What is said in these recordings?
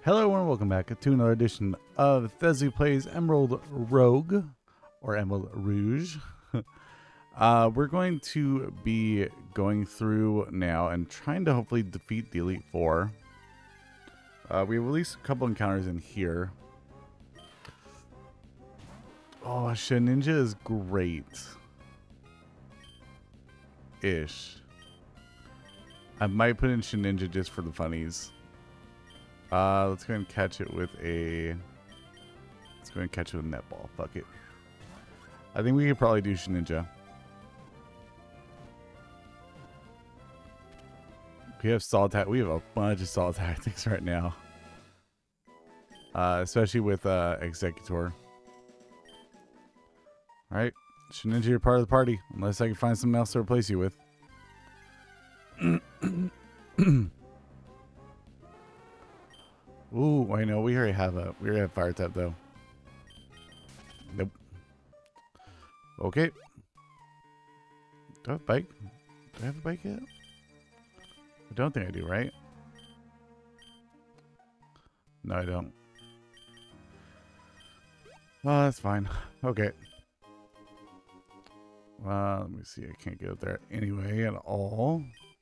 Hello and welcome back to another edition of Thesby Plays Emerald Rogue, or Emerald Rouge. We're going to be going through now and trying to hopefully defeat the Elite Four. We have at least a couple encounters in here. Oh, Ninja is great. Ish. I might put in Ninja just for the funnies. Let's go and catch it with a... Let's go and catch it with a netball. Fuck it. I think we could probably do Ninja. We have we have a bunch of solid tactics right now. Especially with Executor. Alright. Ninja, you're part of the party. Unless I can find something else to replace you with. Ooh, I know. We already have fire type though. Nope. Okay. Do I have a bike? Do I have a bike yet? I don't think I do, right? No, I don't. Well, that's fine. Okay. Let me see. I can't get up there anyway at all.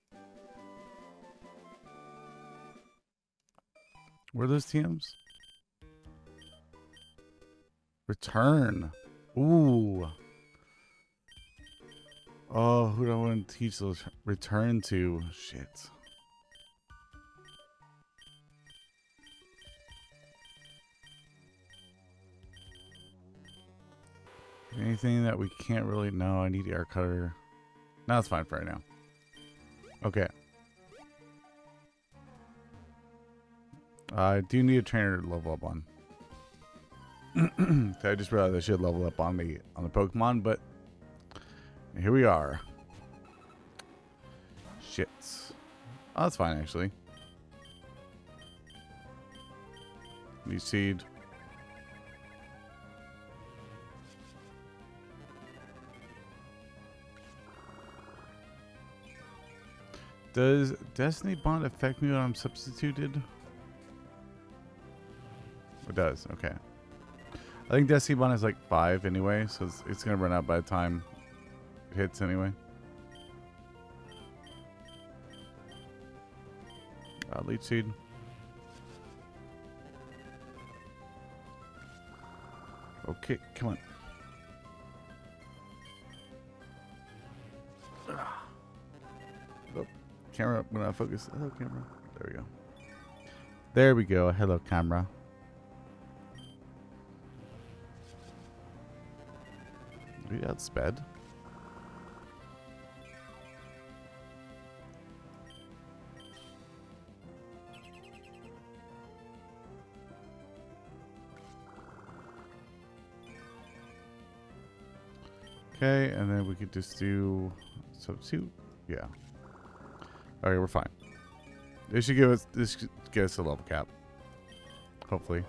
Where are those TMs? Return. Ooh. Oh, who do I want to teach those return to? Shit. Anything that we can't really... No, I need air cutter. No, it's fine for right now. Okay. I do need a trainer to level up on. I just realized I should level up on the Pokemon, but here we are. Shit. Oh, that's fine actually. New seed. Does Destiny Bond affect me when I'm substituted? It does, okay. I think Destiny Bond is like 5 anyway, so it's gonna run out by the time it hits anyway. Leech Seed. Okay, come on. Oh, camera, when I focus. Hello, camera. There we go. There we go. Hello, camera. We outsped. Okay, and then we could just do substitute. Yeah. Okay, we're fine. This should get us a level cap. Hopefully.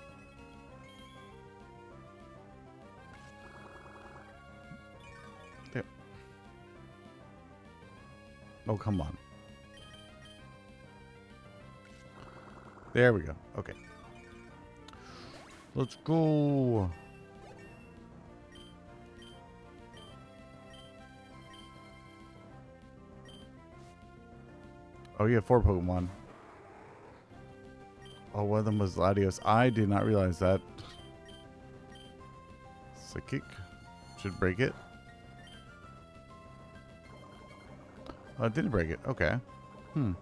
Oh, come on. There we go. Okay. Let's go. Oh, you have 4 Pokemon. Oh, one of them was Latios. I did not realize that. Psychic. Should break it. Oh, it didn't break it. Okay. No,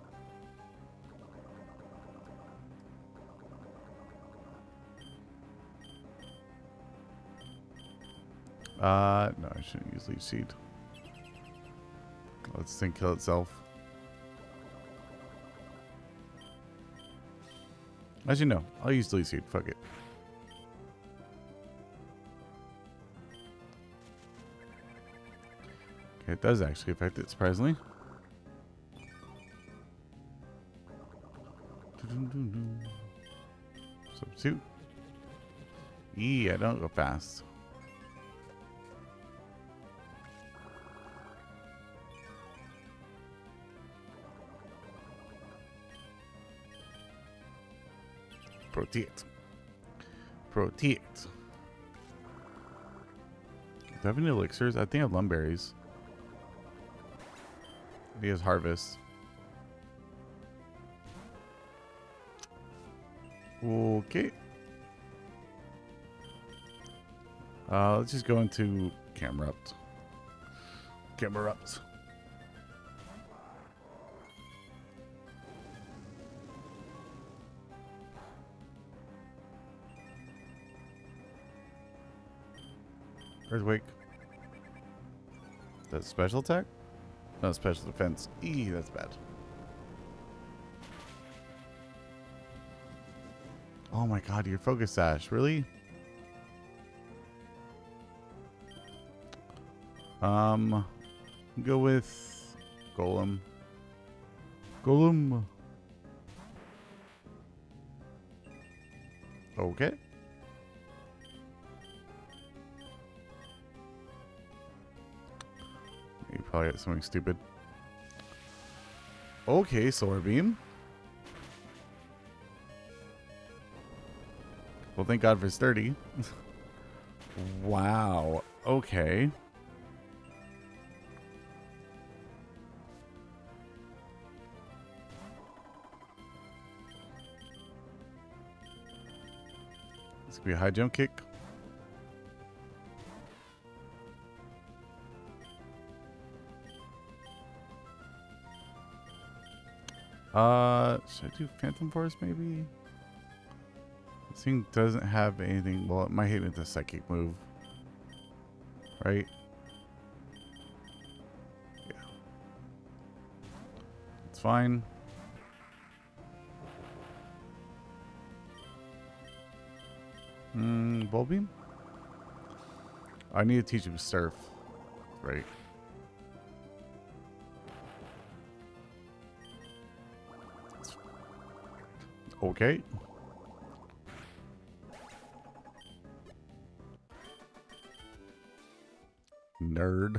I shouldn't use Leech Seed. Let's think kill itself. As you know, I'll use Leech Seed. Fuck it. Okay, it does actually affect it, surprisingly. Substitute. I don't go fast. Protect. Protect. Do I have any elixirs? I think I have lumberries. He has harvest. Okay. Let's just go into Camerupt. Camerupt. Earthquake. That's special attack? No, special defense. Eee, that's bad. Oh my god, your focus sash, really? Go with Golem. Golem. Okay. You probably got something stupid. Okay, Solar Beam. Well, thank God for sturdy. Wow. Okay. This could be a high jump kick. Should I do Phantom Force maybe? This thing doesn't have anything. Well, it might hit with a psychic move. Right? Yeah. It's fine. Ball beam? I need to teach him surf. Right. Okay. Nerd.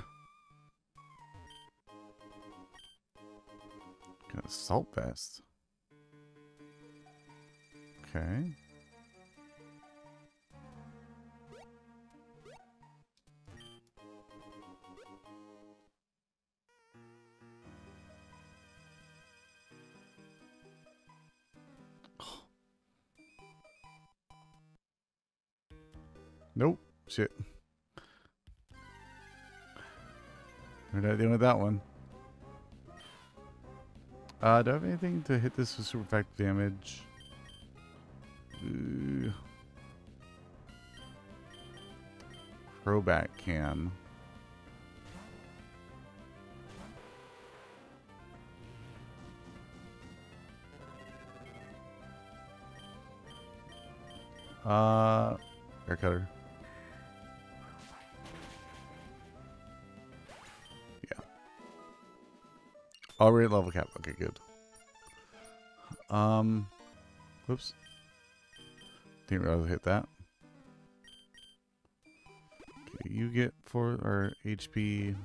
Assault vest. Okay. Nope. Shit. We're not dealing with that one. Do I have anything to hit this with super effective damage? Crobat can. Air cutter. Yeah. Already at level cap. Okay, good. Whoops. Didn't realize I hit that. Okay, you get 4 or HP.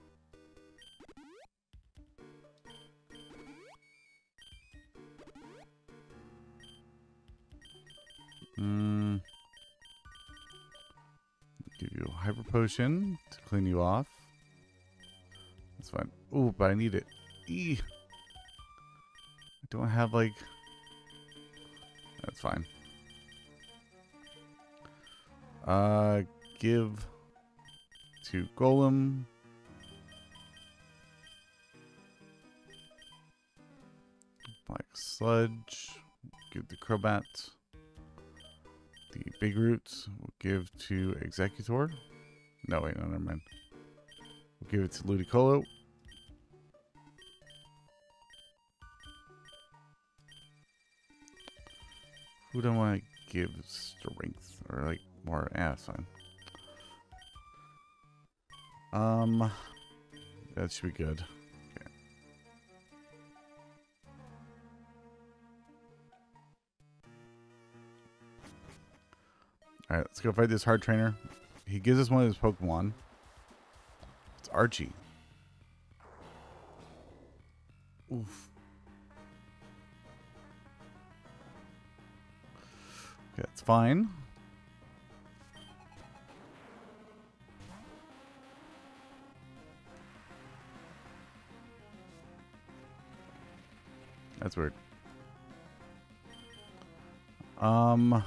Give you a hyper potion to clean you off. That's fine. Ooh, but I need it. I don't have like. That's fine. Give to Golem. Black Sludge. Give the Crobat. The Big Roots we'll give to Executor. No, wait, no, never mind. We'll give it to Ludicolo. Who do I want to give strength? Or like more? Yeah, that's fine. That should be good. Okay. Alright, let's go fight this hard trainer. He gives us one of his Pokemon. It's Archie. Oof. fine. That's weird. Let's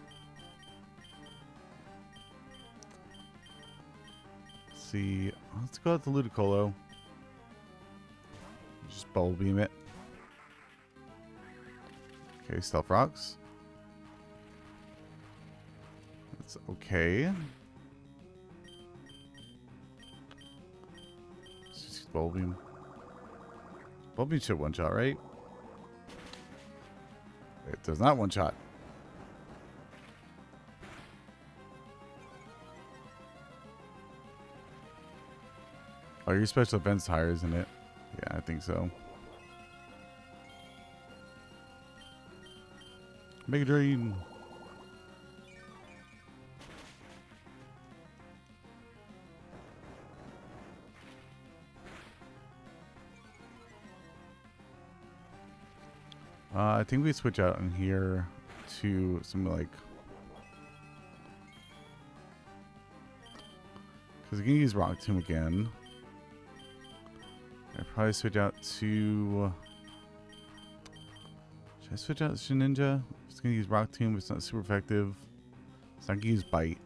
see. Let's go out to Ludicolo. Just bubble beam it. Okay, stealth rocks. That's okay. Let's just bubble beam. Bubble beam should one shot, right? It does not one shot. Oh, your special defense higher, isn't it? Yeah, I think so. Mega Drain. I think we switch out in here to something like, because we can use Rock Tomb again. I'd probably switch out to. Should I switch out to Ninja? I'm just gonna use Rock Tomb, but it's not super effective. So I can use Bite.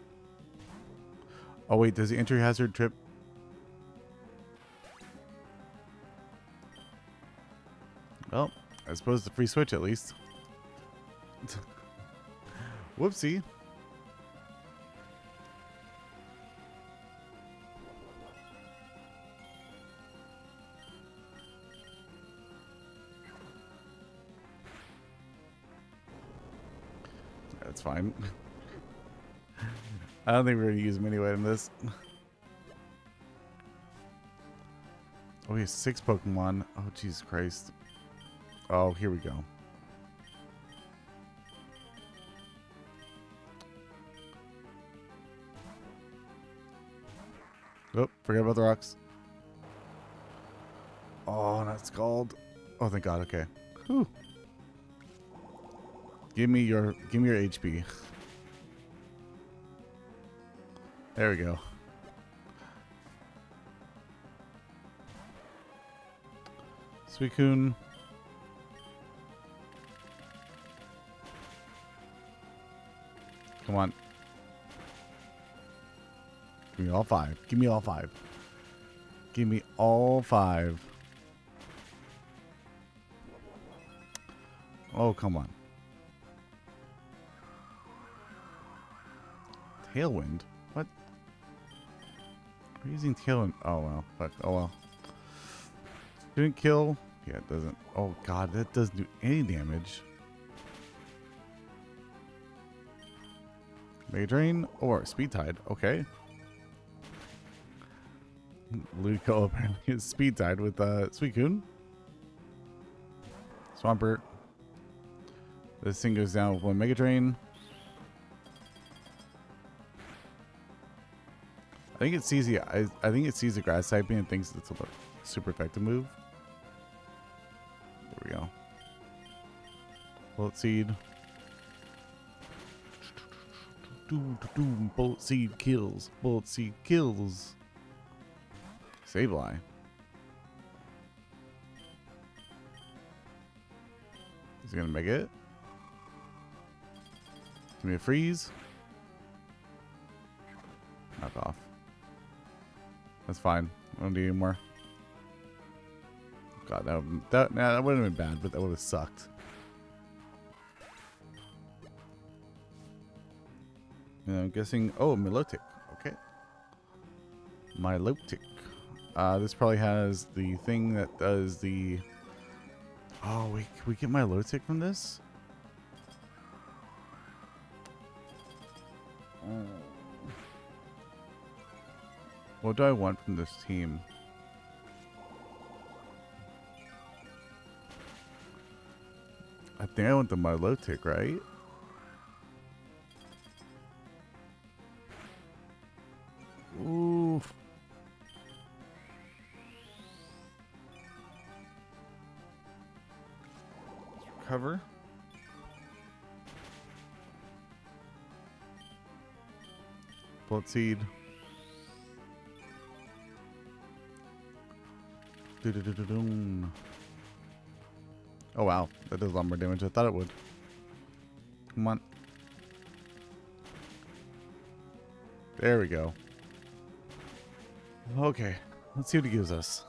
Oh wait, does the entry hazard trip? Well, I suppose the free switch at least. Whoopsie. That's fine. I don't think we're going to use him anyway in this. Oh, he has 6 Pokemon. Oh, Jesus Christ. Oh, here we go. Oh, forget about the rocks. Oh, not Scald. Oh, thank God. Okay. Whew. Give me your HP. There we go. Suicune. Come on. Give me all 5. Give me all 5. Give me all 5. Oh, come on. Tailwind? What? We're using Tailwind. Oh, well. Fuck. Oh, well. Didn't kill. Yeah, it doesn't. Oh, God. That doesn't do any damage. Mega Drain or Speed Tide. Okay. Luco apparently is Speed Tide with Suicune. Swampert. This thing goes down with 1 Mega Drain. I think it sees the grass typing and thinks it's a super effective move. There we go. Bullet Seed. Bullet Seed kills. Bullet Seed kills. Sableye. Is he gonna make it? Give me a freeze. Knock off. That's fine. I don't need any more. God, that wouldn't have been bad, but that would have sucked. And I'm guessing. Oh, Milotic. Okay. Milotic. This probably has the thing that does the. Oh wait, can we get Milotic from this? What do I want from this team? I think I want the Milotic, right? Ooh. Recover. bullet seed. Oh wow, that does a lot more damage than I thought it would. Come on. There we go. Okay, let's see what he gives us.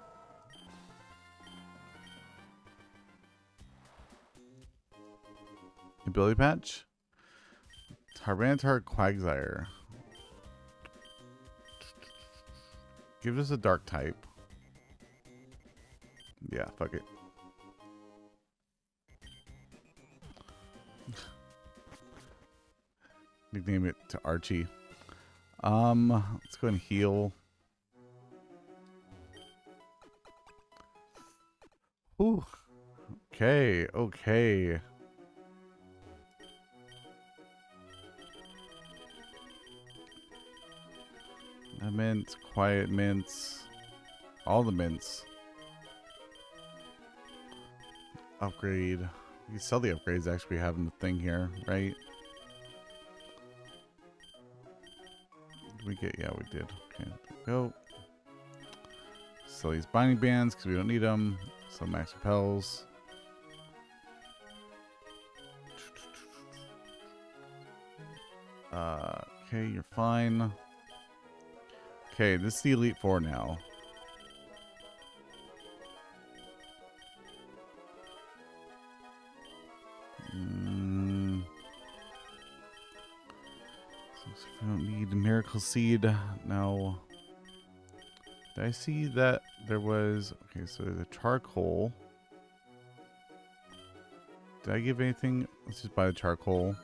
Ability patch. Tarbantar Quagsire. Give us a dark type. Yeah, fuck it. Nickname it to Archie. Let's go and heal. Ooh. Okay, okay. A mint, quiet mints. All the mints. Upgrade. We can sell the upgrades actually having the thing here, right? Did we get, yeah, we did. Okay, go. Sell these binding bands because we don't need them. Some max repels. Okay, you're fine. Okay, this is the Elite Four now. So we don't need a Miracle Seed. No. Did I see that there was... Okay, so there's a charcoal. Did I give anything? Let's just buy the charcoal.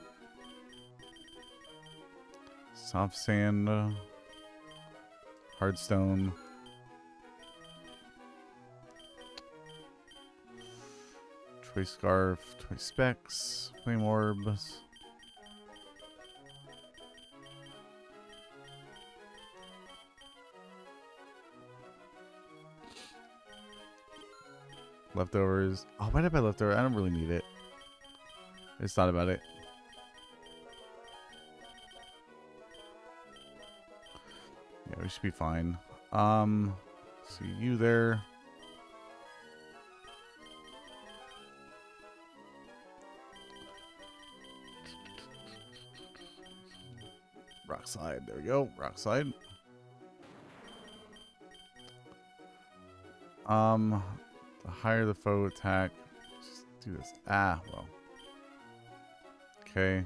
Soft sand. Hard stone. Choice scarf. Choice specs. Flame orbs. Leftovers. Oh, why did I buy leftover? I don't really need it. I just thought about it. Yeah, we should be fine. See you there. Rock slide. There we go. Rock slide. The higher the foe attack. Just do this. Ah, well. Okay.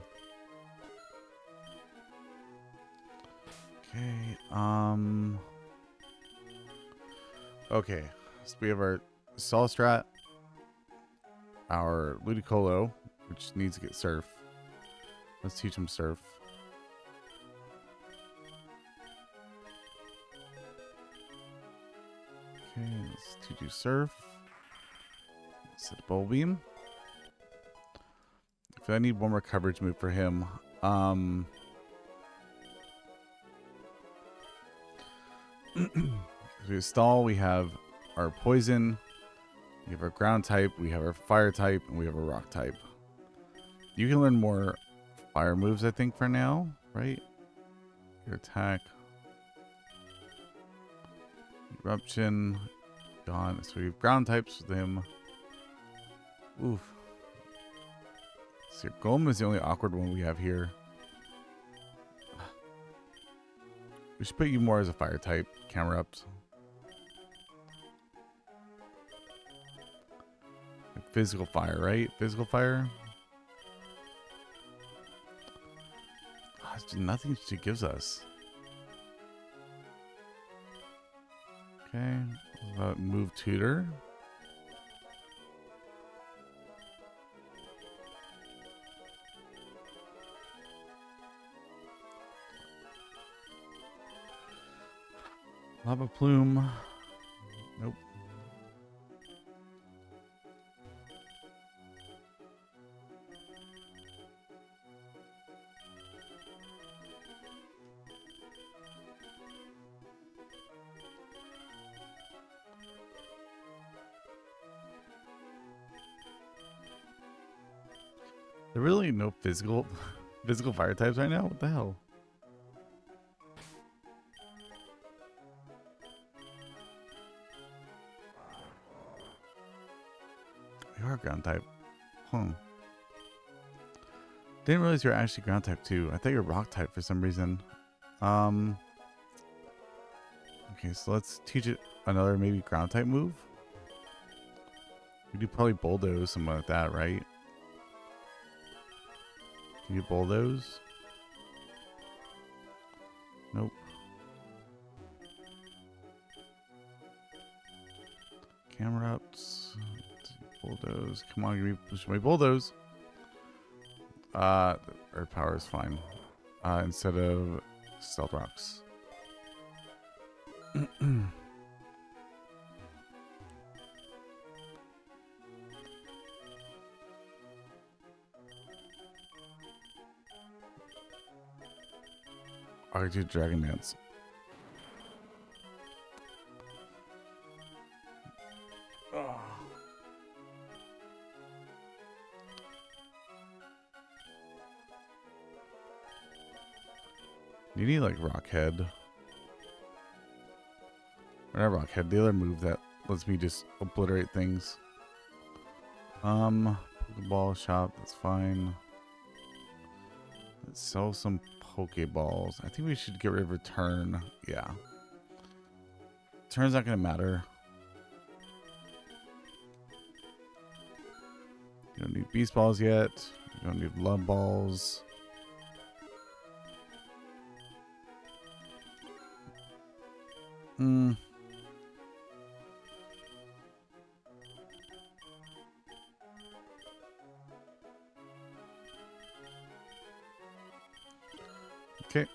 Okay. Okay. So we have our Solstrat, our Ludicolo, which needs to get Surf. Let's teach him Surf. Okay, let's teach you Surf. Set Bowl Beam. If I need one more coverage move for him, we have Stall, we have our Poison, we have our Ground type, we have our Fire type, and we have a Rock type. You can learn more fire moves, I think, for now, right? Your attack. Eruption. Gone. So we have Ground types with him. Oof. So Golem is the only awkward one we have here. We should put you more as a fire type. Camera ups. Like physical fire, right? Physical fire. Oh, it's nothing she gives us. Okay. What about move tutor? Lava Plume. Nope. There really no physical fire types right now? What the hell? are ground type. Huh. Didn't realize you're actually ground type too. I thought you were rock type for some reason. Okay, so let's teach it another maybe ground type move. We do probably bulldoze, something like that, right? Can you bulldoze? Nope. Camera ups. Bulldoze. Come on, give me push my bulldoze. Earth power is fine. Instead of stealth rocks. I do Dragon Dance. Oh. You need like Rockhead. Or not Rockhead, the other move that lets me just obliterate things. Pokeball shop, that's fine. Let's sell some Pokeballs. I think we should get rid of return. Yeah. Turn's not gonna matter. You don't need Beast Balls yet. You don't need Love Balls. Okay.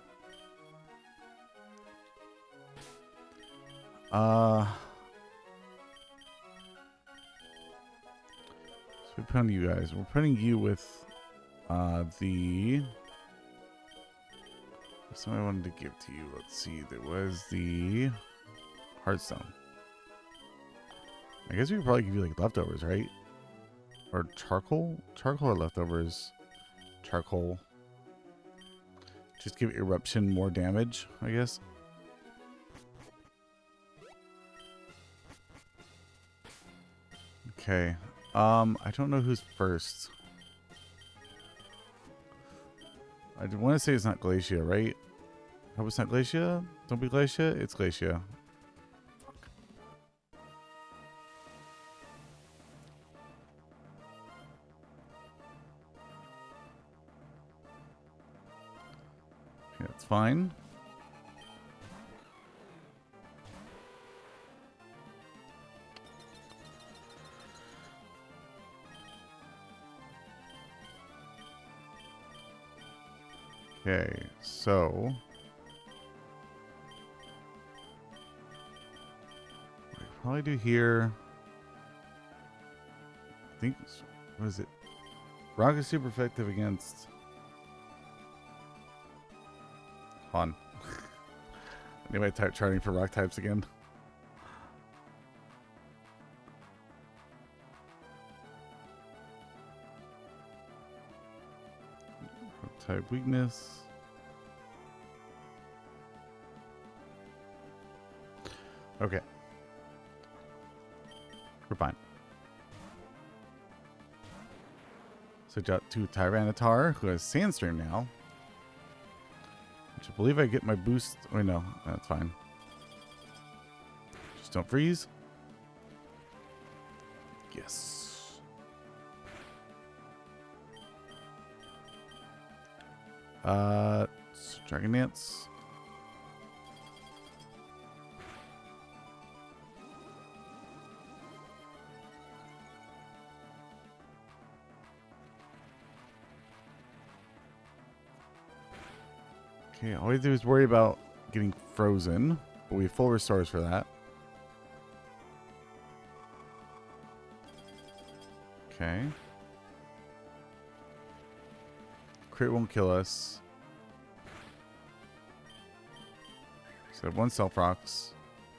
So we put on you guys. We're putting you with the something I wanted to give to you. Let's see. There was the Hearthstone. I guess we could probably give you like leftovers, right? Or charcoal? Charcoal or leftovers? Charcoal. Just give Eruption more damage, I guess. Okay. I don't know who's first. I want to say it's not Glacia, right? I hope it's not Glacia. Don't be Glacia. It's Glacia. Okay, that's fine. Okay, so what I probably do here, I think, what is it? Rock is super effective against. Hold on. Anyway, type charting for rock types again. Type weakness. Okay. We're fine. Switch out to Tyranitar, who has Sandstream now. Which I believe I get my boost. Wait, no, that's fine. Just don't freeze. Yes. Dragon Dance. Okay, all we have to do is worry about getting frozen, but we have full restores for that. Okay. Crit won't kill us. So I have one Self Rocks.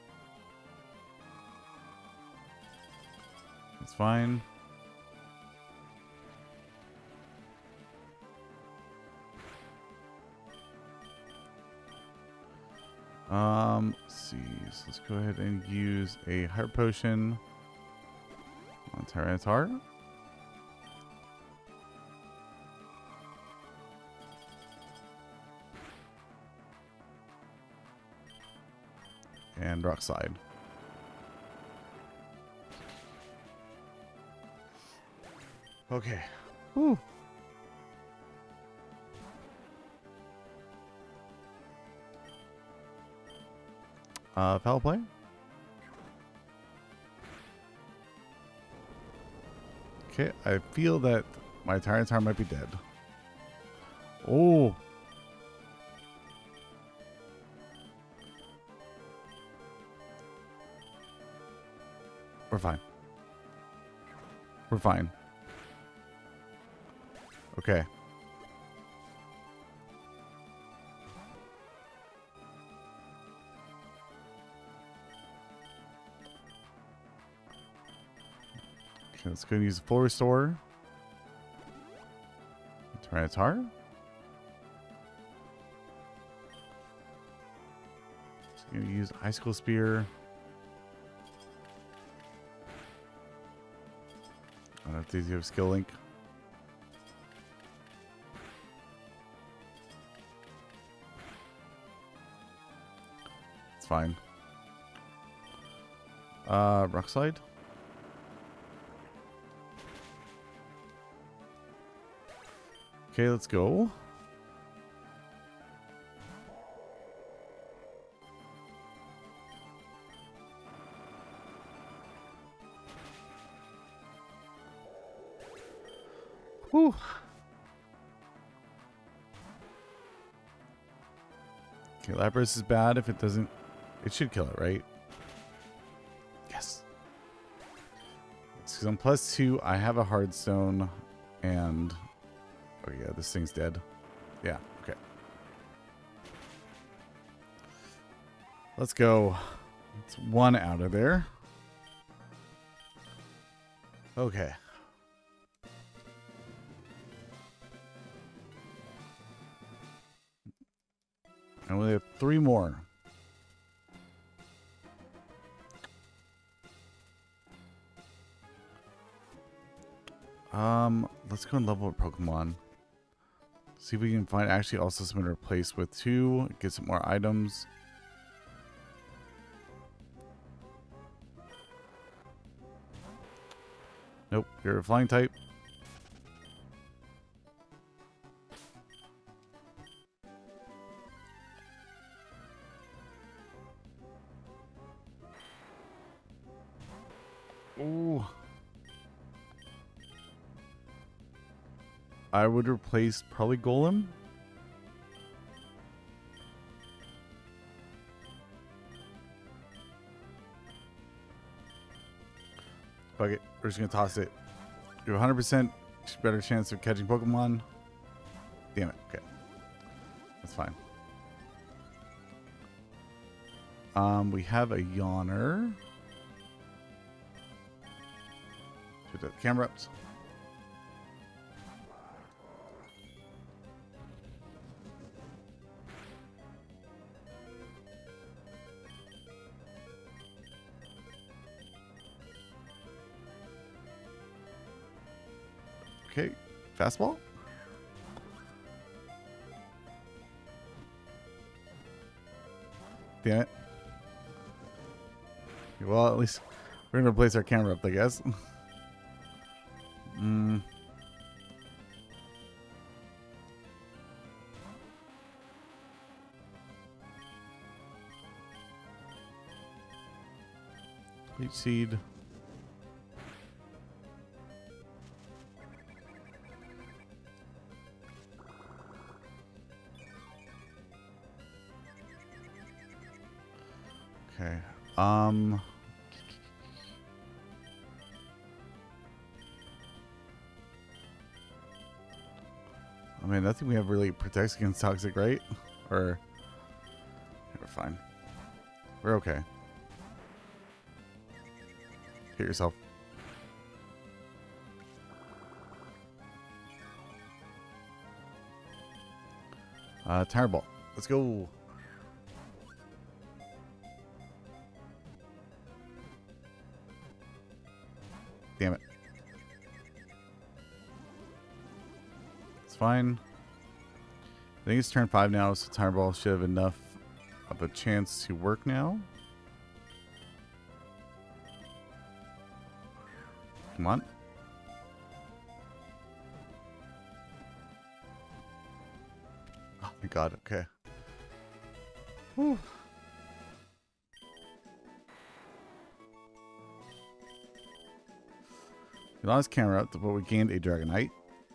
That's fine. Let's see. So let's go ahead and use a Heart Potion on Tyranitar. And Rock Slide. Okay. Whew. Foul play. Okay, I feel that my Tyranitar might be dead. Oh. We're fine. We're fine. Okay. Okay, let's go and use full restore. Tyranitar. Just gonna use Icicle Spear. I don't know if these have skill link. It's fine. Rock Slide. Okay, let's go. Whew. Okay, Lapras is bad if it doesn't... It should kill it, right? Yes. Because I'm +2, I have a hard stone, and... Oh yeah, this thing's dead. Yeah, okay. Let's go. It's one out of there. Okay. And we have 3 more. Let's go and level up Pokemon. See if we can find actually also something to replace with 2. Get some more items. Nope, you're a flying type. Ooh. I would replace probably Golem. Fuck it. We're just going to toss it. You have 100% better chance of catching Pokemon. Damn it. Okay. That's fine. We have a Yawner. Put the camera up. Okay, fastball. Damn it. Well, at least we're gonna replace our camera up, I guess. Leech Seed. Okay. I mean, nothing we have really protects against toxic, right? Or we're fine. We're okay. Hit yourself. Tire Ball. Let's go. Damn it. fine. I think it's turn 5 now, so Tire Ball should have enough of a chance to work now. Come on. Oh my god, okay. Whew. We lost camera, but we gained a Dragonite.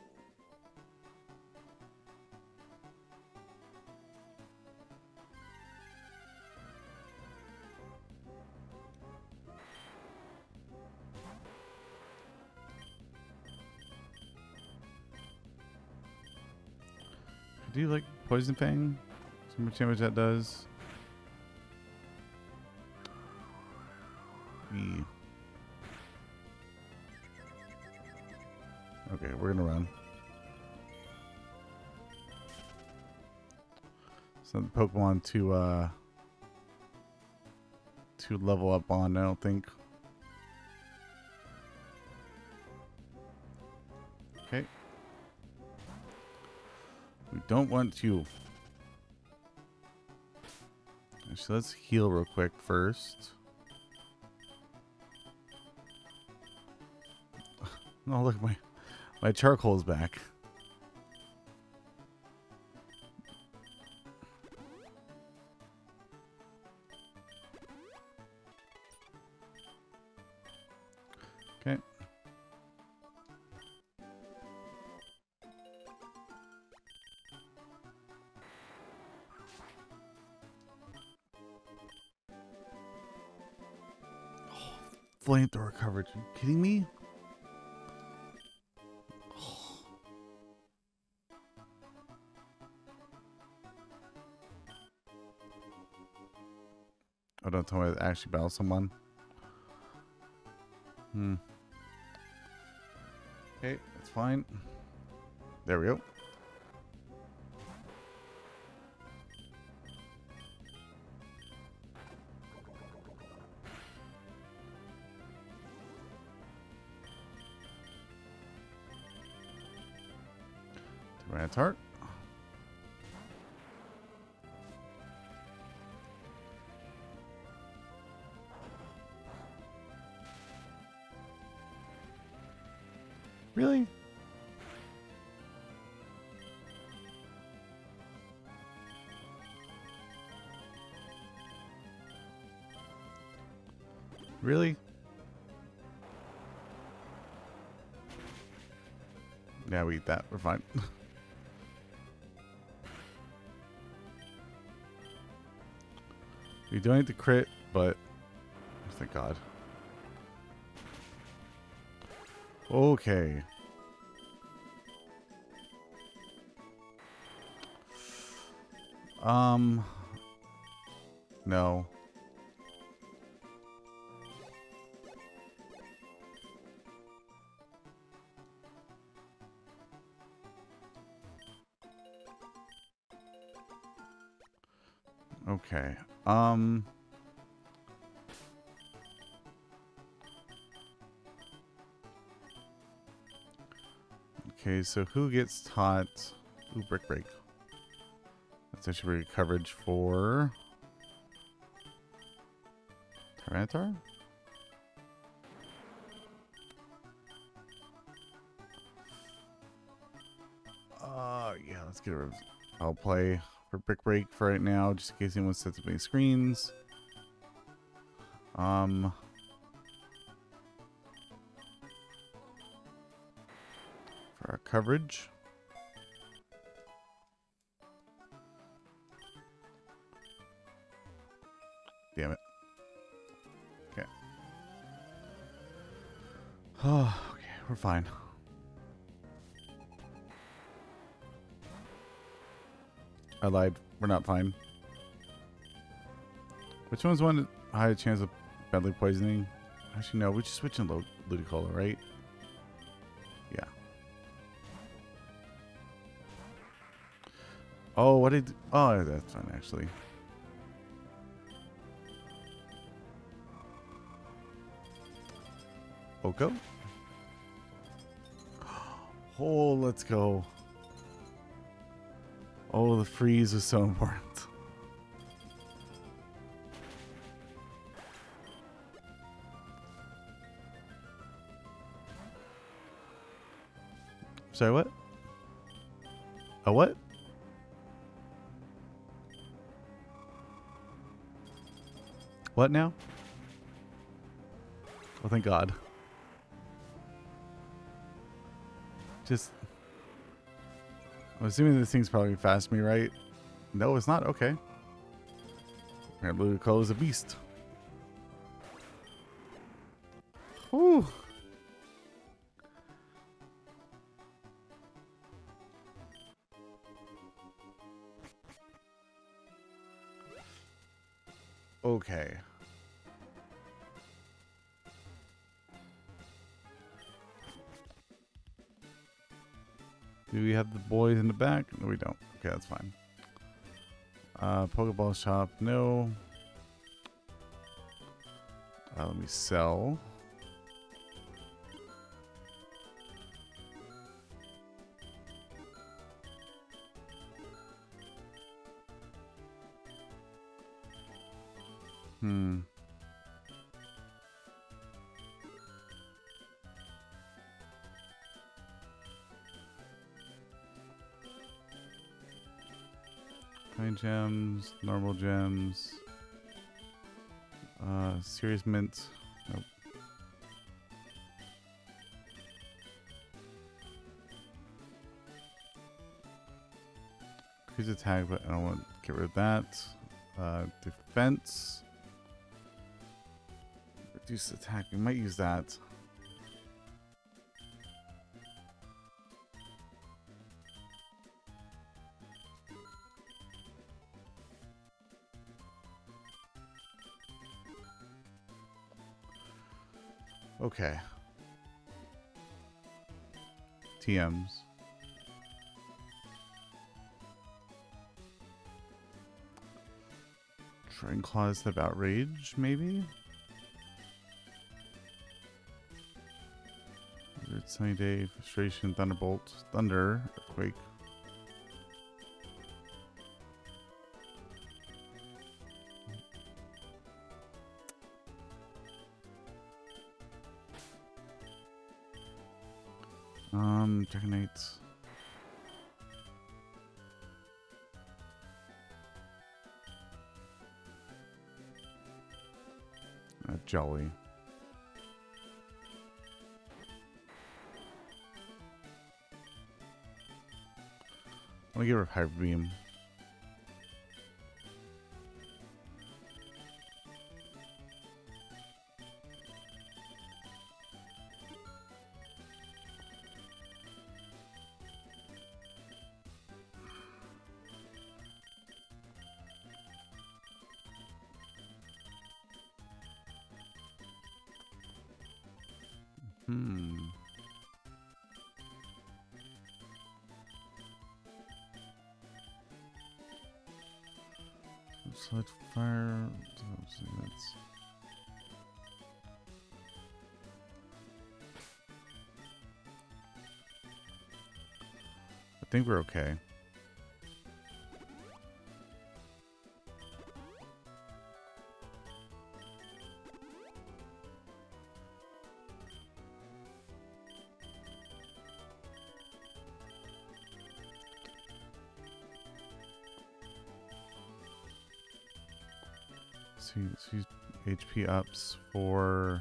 Do you like Poison Fang? See how much damage that does. Okay, we're gonna run. So the Pokemon to level up on, I don't think. Okay. We don't want you. Actually, let's heal real quick first. Oh, look, my charcoal's back. Okay. Flamethrower coverage. Are you kidding me? Oh, don't tell me I actually battle someone. Okay, that's fine. There we go. Tart. Really? Really? Yeah, we eat that. We're fine. We don't need to crit, but thank God. Okay. No. Okay. Okay, so who gets taught? Ooh, Brick Break. That's actually coverage for Tyranitar? Yeah, let's get rid of. I'll play for Brick Break for right now, just in case anyone sets up any screens. For our coverage. Damn it. Okay. Oh, okay, we're fine. I lied. We're not fine. Which one's one that had a chance of badly poisoning? Actually, no. We're just switching Ludicolo, right? Yeah. Oh, what did... Oh, that's fine, actually. Oko? Oh, let's go. Oh, the freeze was so important. Sorry, what? A what? What now? Oh, thank God. Just... I'm assuming this thing's probably fast me, right? No, it's not. Okay. Apparently, Ludicolo is a beast. Whew. Okay. Do we have the boys in the back? No, we don't. Okay, that's fine. Pokeball shop, no. Let me sell. Coin gems, normal gems, serious mint. Nope. Increase attack, but I don't want to get rid of that. Defense. Reduce attack. We might use that. Okay. TMs. Drain Claws that outrage, maybe? Sunny Day, Frustration, Thunderbolt, Thunder, Earthquake. Dragonite. Jolly. I'm gonna give her Hyper Beam. Select fire. I think we're okay. See HP ups for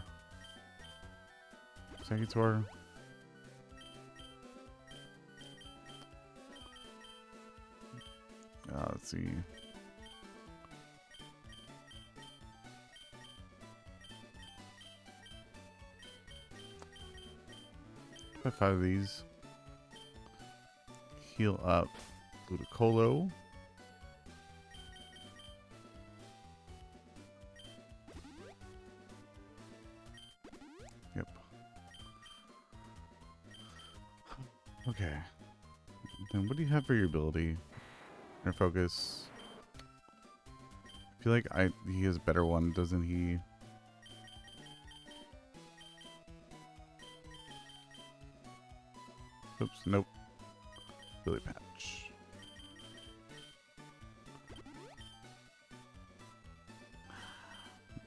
Executor. Let's see. Try 5 of these. Heal up Ludicolo. Yep. Okay. Then what do you have for your ability? Or focus? I feel like he has a better one, doesn't he? Oops, nope. Billy Patch.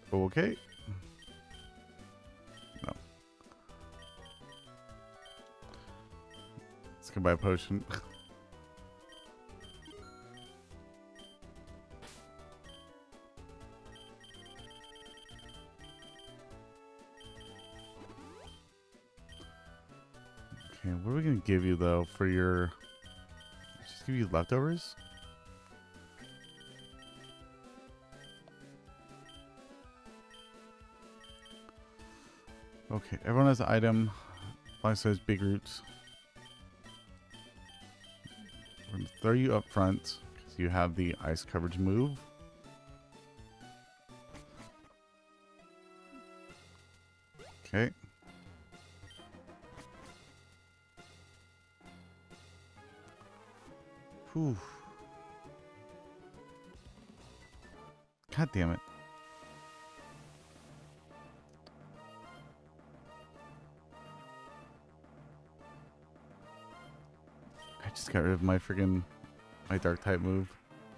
Okay. No. Let's go buy a potion. Okay, what are we gonna give you though for your? Just give you leftovers. Okay, everyone has an item. Life size big roots. We're gonna throw you up front because you have the ice coverage move. Okay. Whew. God damn it. I just got rid of my friggin' my dark type move.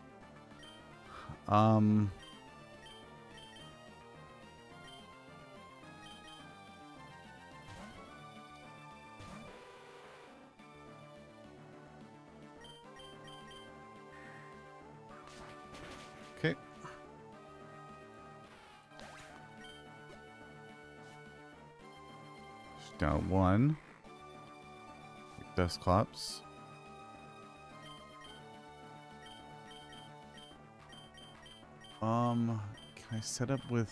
Okay. Down one. Dustclops. Can I set up with?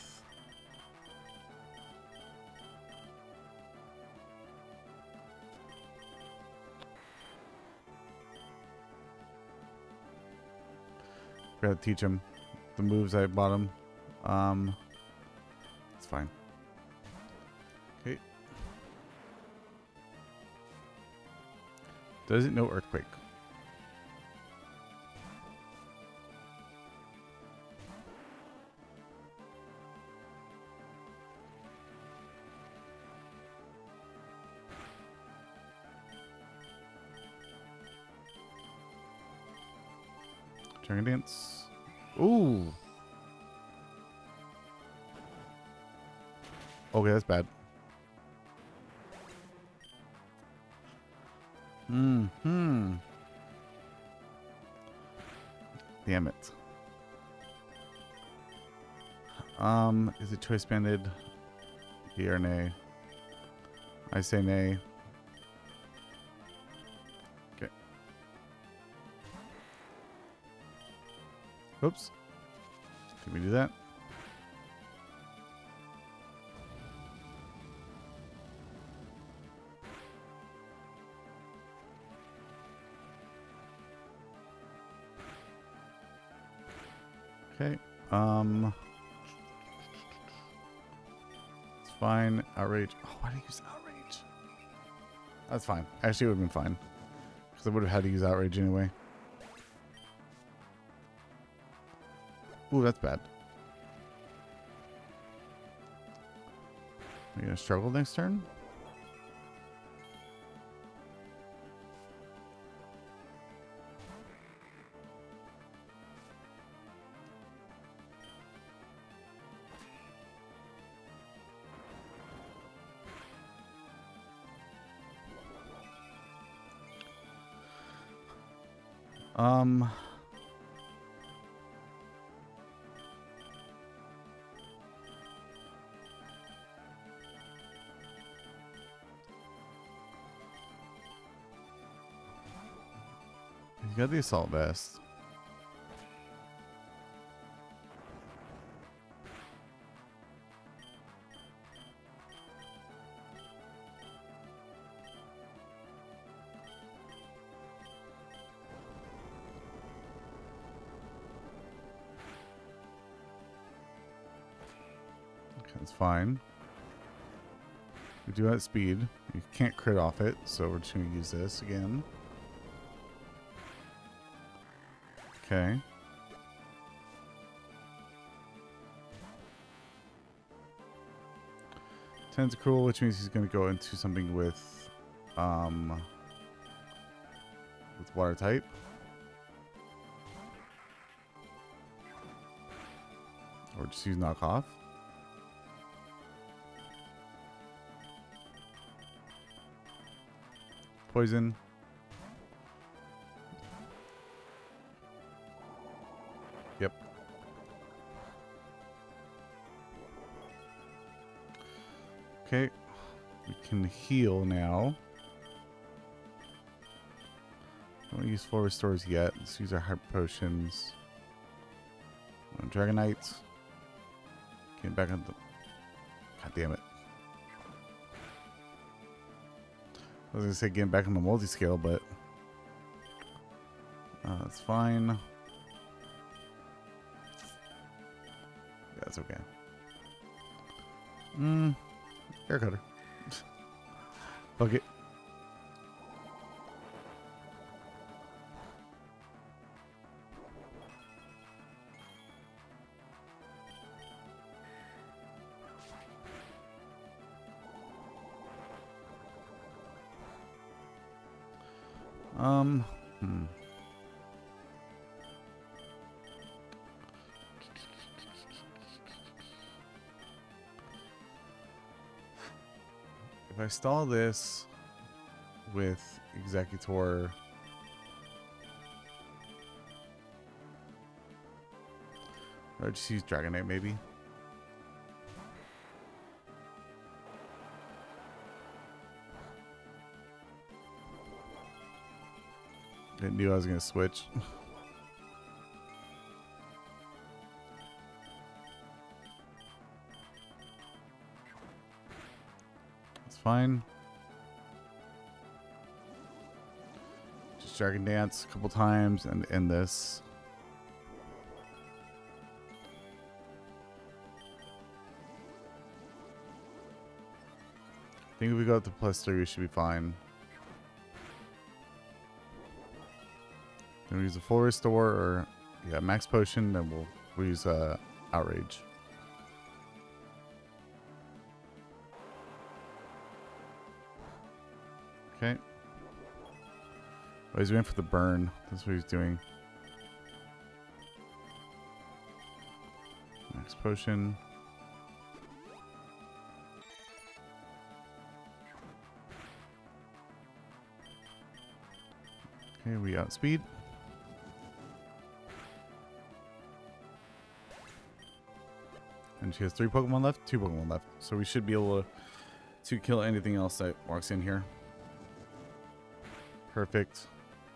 Gotta teach him the moves I bought him. It's fine. Okay. Does it know earthquake? Dragon Dance. Ooh. Okay, that's bad. Mm-hmm. Damn it. Is it choice banded? Yeah or nay? I say nay. Okay. Oops. Did we do that? Okay. It's fine. Outrage. Oh, why did I use outrage? That's fine. Actually, it would have been fine. Because I would have had to use outrage anyway. Ooh, that's bad. Are you gonna struggle next turn? You got the assault vest. Okay, that's fine. We do have speed. You can't crit off it, so we're just going to use this again. Okay. Tentacle, which means he's going to go into something with water type. Or just use knockoff. poison. Yep. Okay. We can heal now. Don't use full restores yet. Let's use our heart potions. Dragonites. Getting back on the... God damn it. I was going to say getting back on the multi-scale, but... that's fine. Yeah, that's okay. Hair cutter. Fuck it. If I stall this with Executor, or just use Dragonite maybe. I knew I was gonna switch. It's fine. Just Dragon Dance a couple times and end this. I think if we go up to +3, we should be fine. Then we use a full restore or yeah, max potion, then we'll use outrage. Okay. Oh, he's waiting for the burn. That's what he's doing. Max potion. Okay, we outspeed. And she has 3 Pokemon left, 2 Pokemon left. So we should be able to kill anything else that walks in here. Perfect.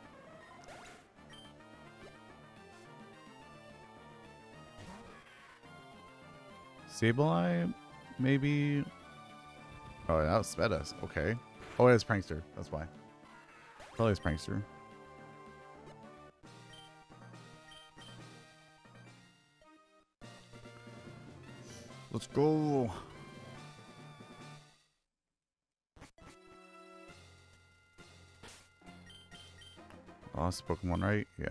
Sableye, maybe. Oh, that sped us. Okay. Oh, it has Prankster. That's why. Probably has Prankster. Let's go. Lost Pokemon, right? Yeah.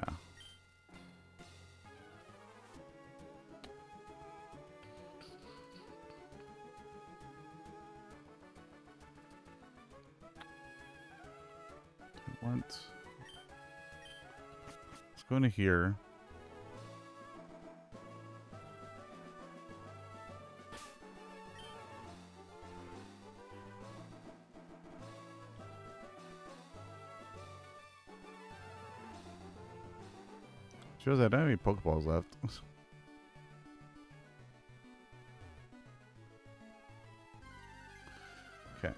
Let's go into here. Shows I don't have any Pokeballs left. Okay.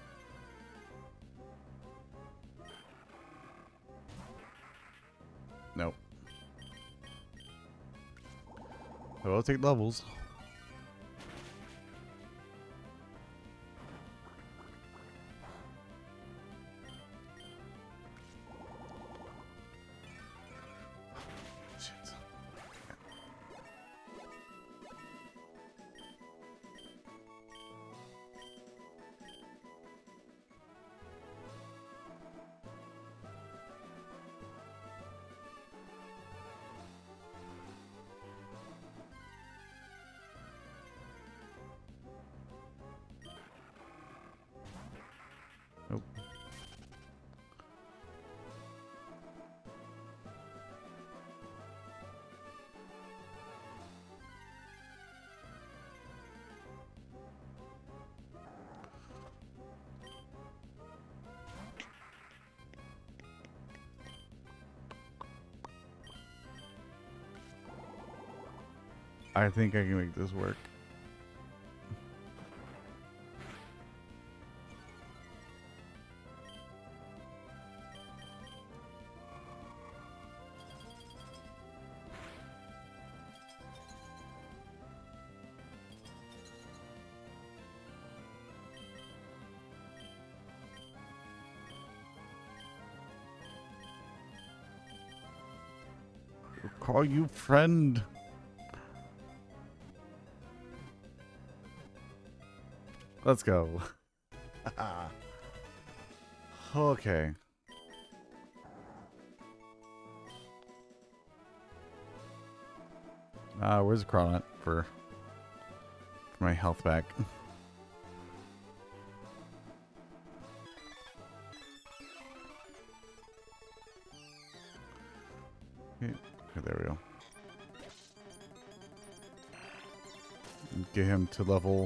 Nope. I will take levels. I think I can make this work. Call you friend. Let's go. Okay. Where's the crawdaunt for my health back? Okay, there we go. Get him to level,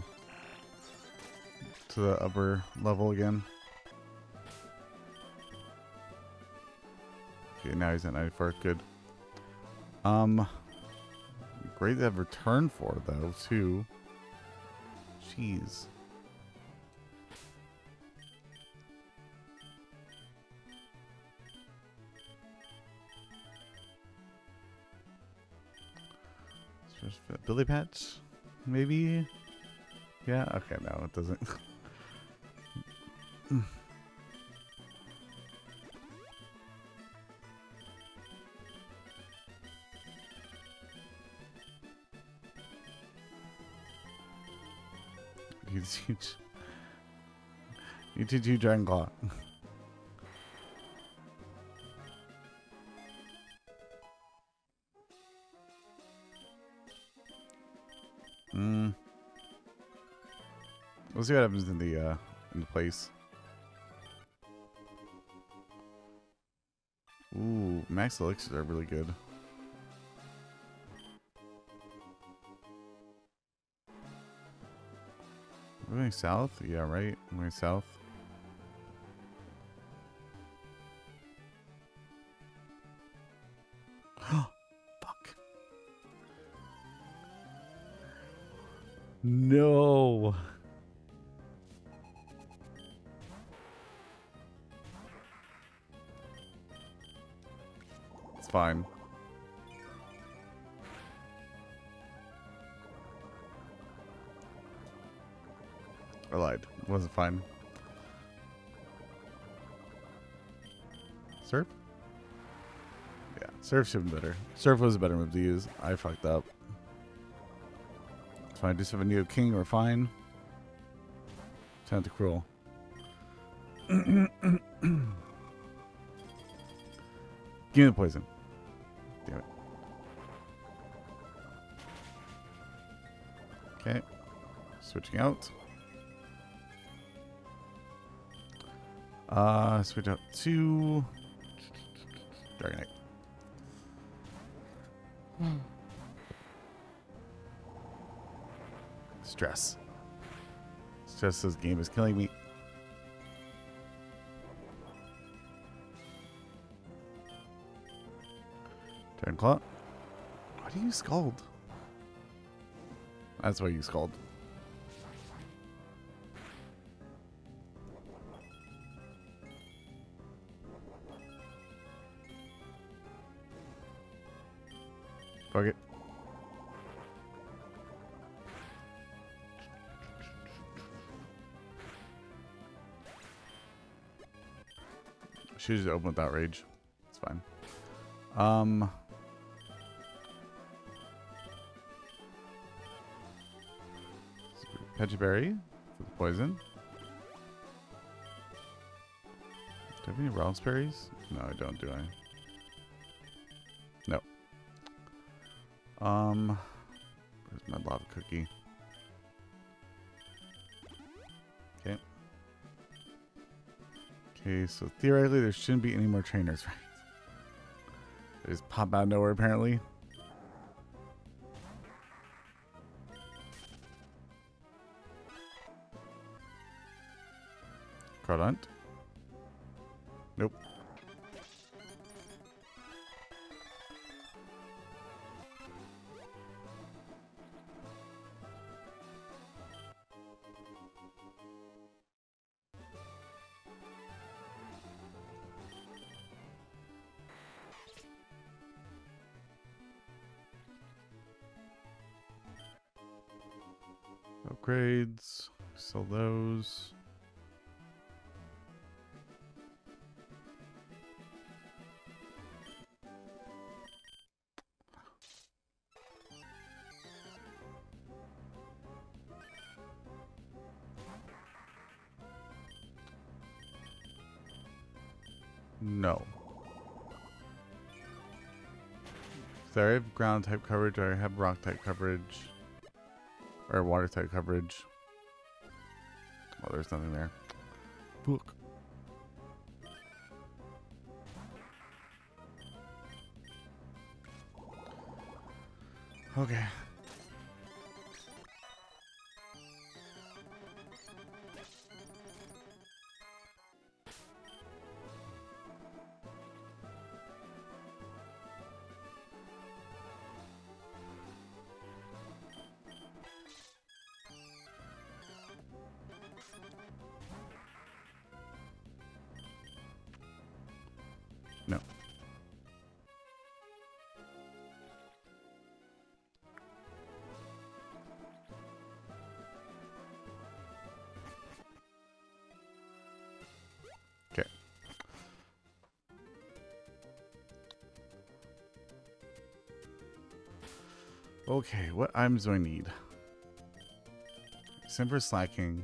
to the upper level again. Okay, now he's at 94. Good. Great to have return for though too. Jeez. Billy Patch? Maybe? Yeah? Okay, no, it doesn't. You teach you Dragon Claw. We'll see what happens in the place. Ooh, max elixirs are really good. We're going south? Yeah, right. I'm going south. Fuck. No. It's fine. I lied. It wasn't fine. Surf? Yeah, Surf should be better. Surf was a better move to use. I fucked up. It's fine. Just have a Neo King. We're fine. Sound too cruel. Give me the poison. Damn it. Okay. Switching out. Switch out to Dragonite. Stress. Stress, this game is killing me. Dragon Claw. Why do you Scald? That's why you Scald. Fuck it. Should just open without rage. It's fine. Pecha Berry for the poison. Do I have any raspberries? No, I don't, do I? No. Where's my lava cookie? Okay. Okay, so theoretically there shouldn't be any more trainers, right? They just pop out of nowhere apparently. Crawdaunt. Nope. upgrades. Sell those. No. So I have ground type coverage, or I have rock type coverage, or water type coverage. Oh, there's nothing there. Book. Okay. No. Okay. Okay, what items do I need? Simper slacking.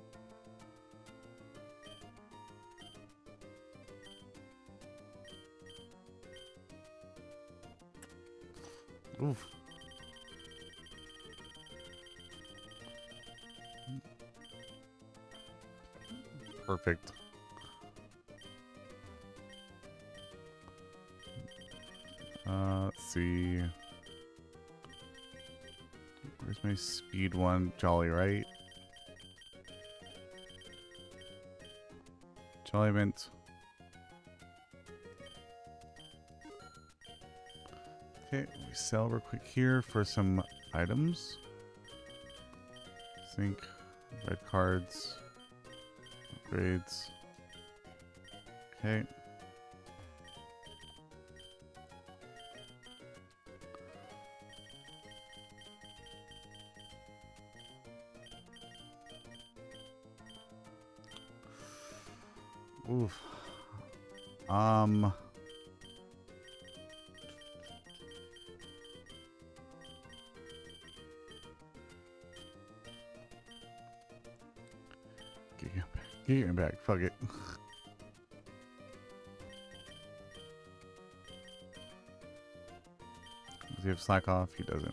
Oof. Perfect. Let's see. Where's my speed one? Jolly, right? Jolly mint. Okay, we sell real quick here for some items. Zinc, red cards, upgrades. Okay. Oof. Get your back. Fuck it. Does he have slack off? He doesn't.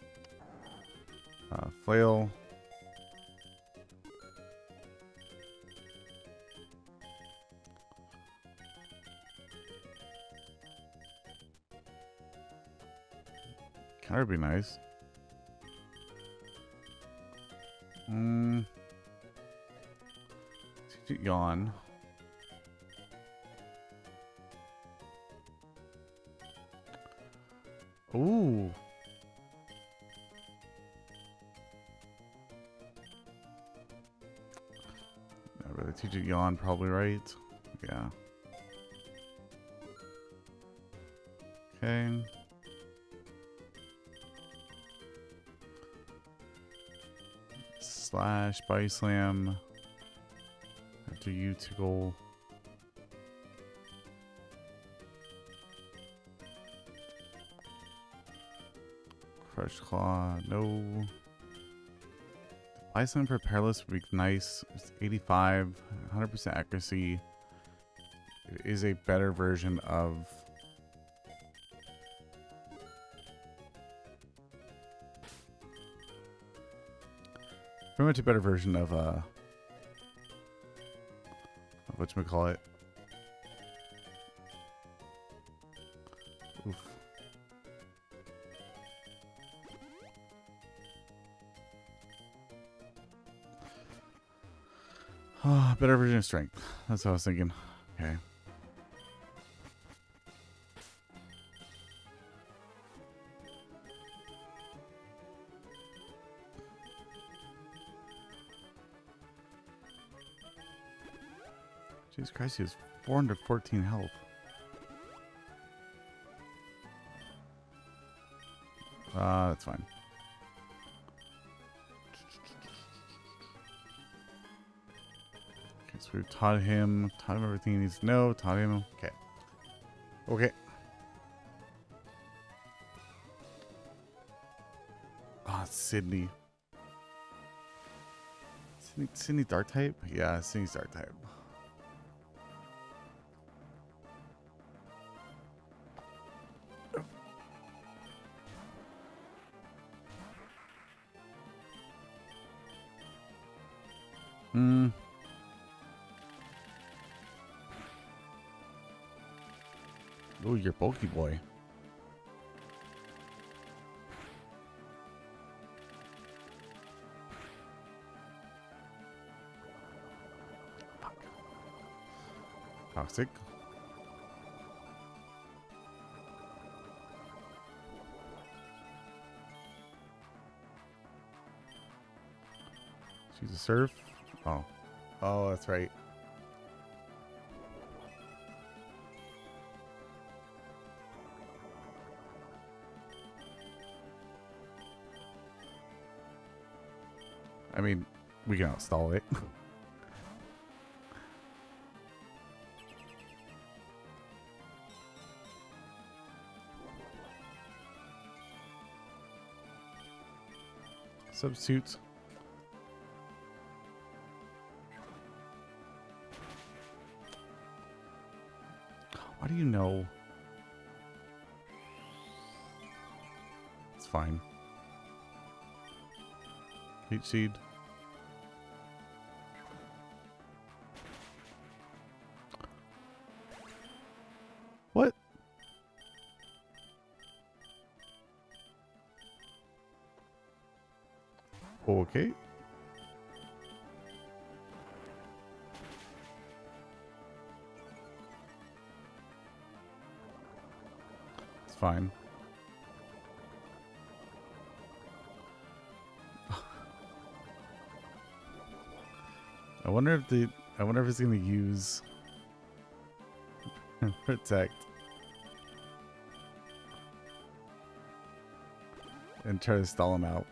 Flail. Counter would be nice. Yawn. Ooh. I'd rather teach it yawn, probably, right? Yeah. Okay. Slash body slam. After you tickle. Crush claw, no. Body slam for Perilous would be nice. It's 85, 100% accuracy. It is a better version of pretty much a better version of whatchamacallit. Oof. Oh, better version of strength. That's what I was thinking. Okay. Jesus Christ, he has 414 health. That's fine. we taught him everything he needs to know. Taught him. Okay. Okay. Ah, Sydney. Sydney dark type? Yeah, Sydney's dark type. Oh, you're bulky boy. Fuck. Toxic. She's a surf. Oh. Oh, that's right. I mean, we can outstall it. Substitutes. How do you know? It's fine. Peach seed. What? Okay. It's fine. I wonder if it's gonna use protect and try to stall him out.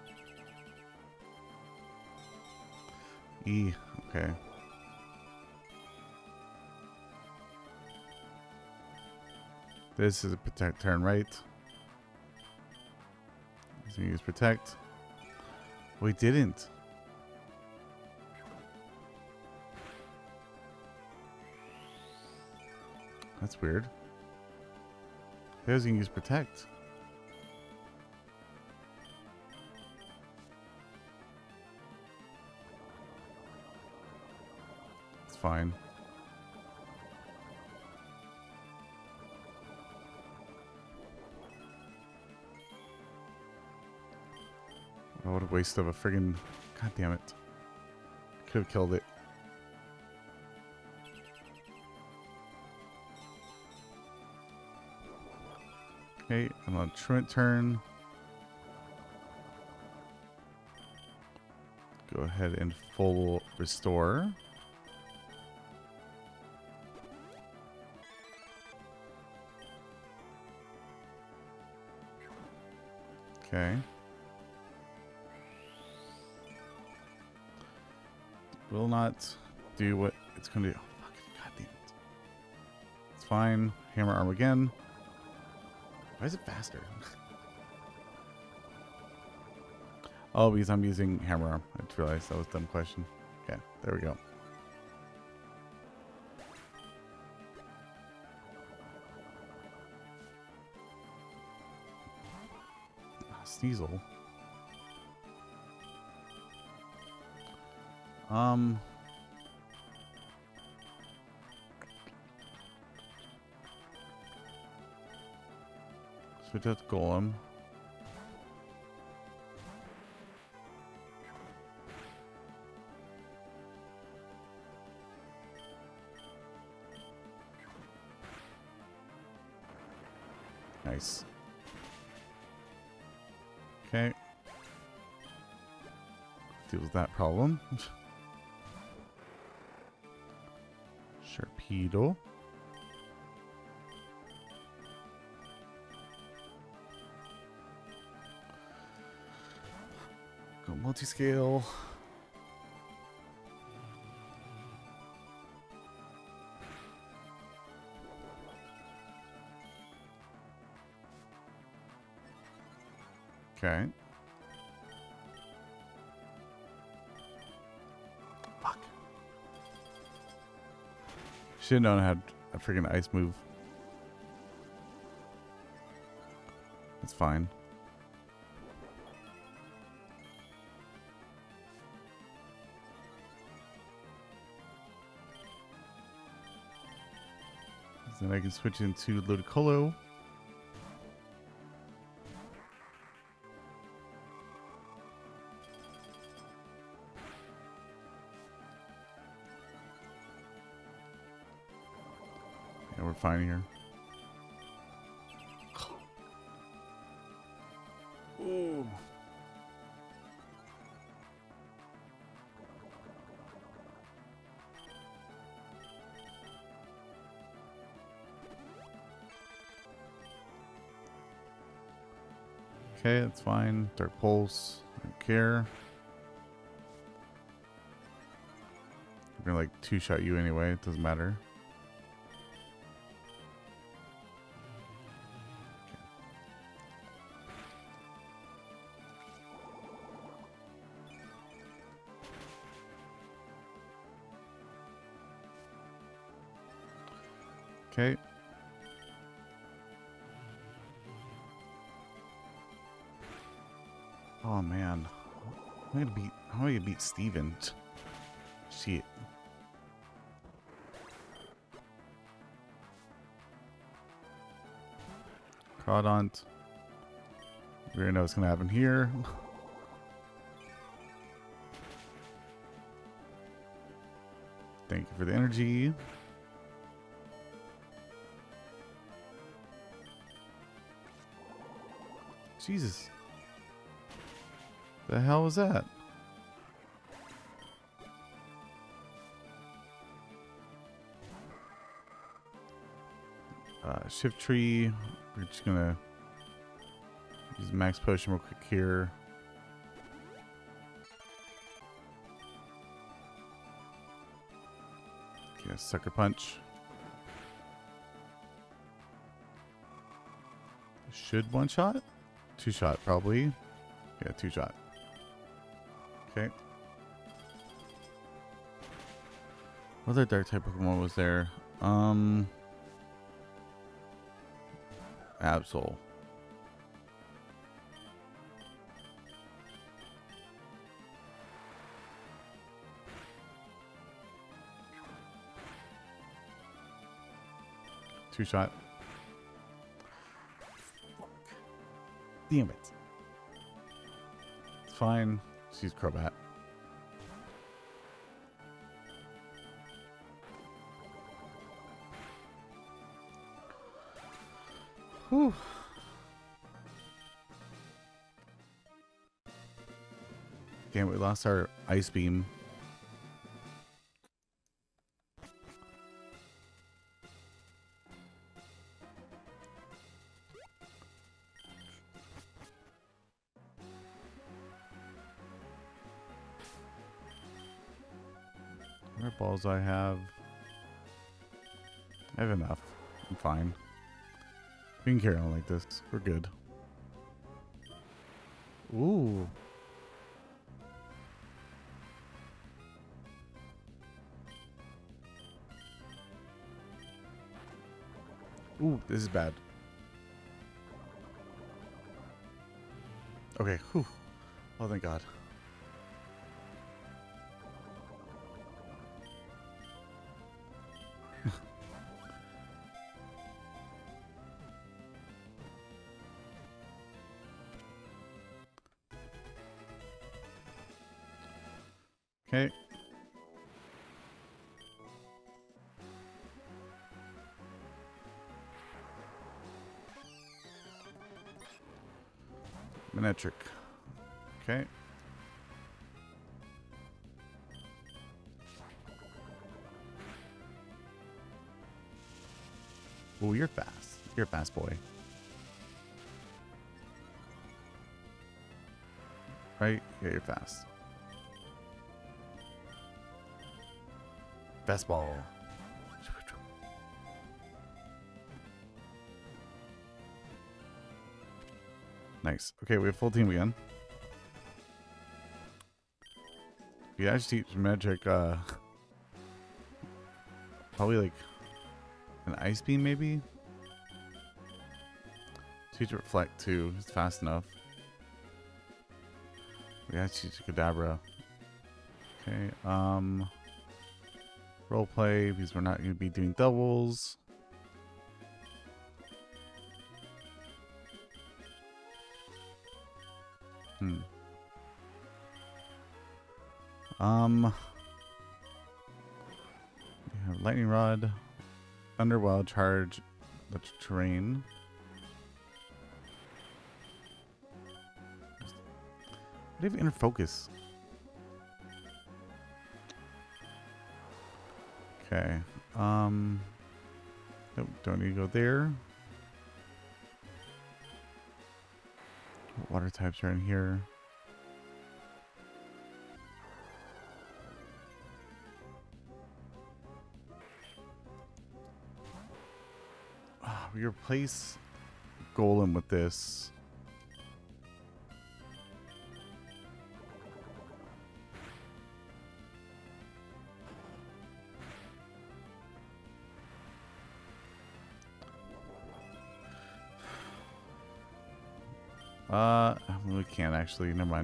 E, okay. This is a protect turn right. He's gonna use protect. Oh, he didn't. That's weird. He was gonna use protect. It's fine. Oh, what a waste of a friggin'... God damn it. Could have killed it. Okay, I'm on truant turn. Go ahead and full restore. Okay. Will not do what it's going to do. Oh, fuck. God damn it. It's fine. Hammer arm again. Why is it faster? Oh, because I'm using hammer arm. I just realized that was a dumb question. Okay, there we go. Sneasel. Switch out to Golem. Nice. Okay. Deal with that problem. Sharpedo. Go multi-scale. Okay. Fuck. Should have known how a freaking ice move. It's fine. Then I can switch into Ludicolo. Yeah, we're fine here. Ooh. Okay, that's fine. Dark Pulse. I don't care. I'm gonna like two-shot you anyway. It doesn't matter. Okay. Oh man, how am I gonna beat Steven? Shit. Crawdont. We already know what's gonna happen here. Thank you for the energy. Jesus. The hell was that? Shift tree. We're just gonna use max potion real quick here. Okay, sucker punch. Should one shot? Two shot probably. Yeah, two shot. Okay. What other dark type Pokemon was there? Absol. Two shot. Damn it. It's fine. She's Crobat. Whew. Damn, we lost our Ice Beam. What balls do I have? I have enough. I'm fine. We can carry on like this. We're good. Ooh. Ooh, this is bad. Okay, whew. Oh, thank God. Okay. Manectric. Okay. Oh, you're fast. You're a fast boy. Right? Yeah, you're fast. Best ball. Nice. Okay, we have full team again. We actually teach magic, probably like an ice beam, maybe. Teach reflect too. It's fast enough. We gotta teach Kadabra. Okay. Role play because we're not gonna be doing doubles. We have lightning rod, thunder wild charge, the terrain. What do you have inner focus? Okay. Nope, don't need to go there. What water types are in here? We replace Golem with this. We can't actually. Never mind.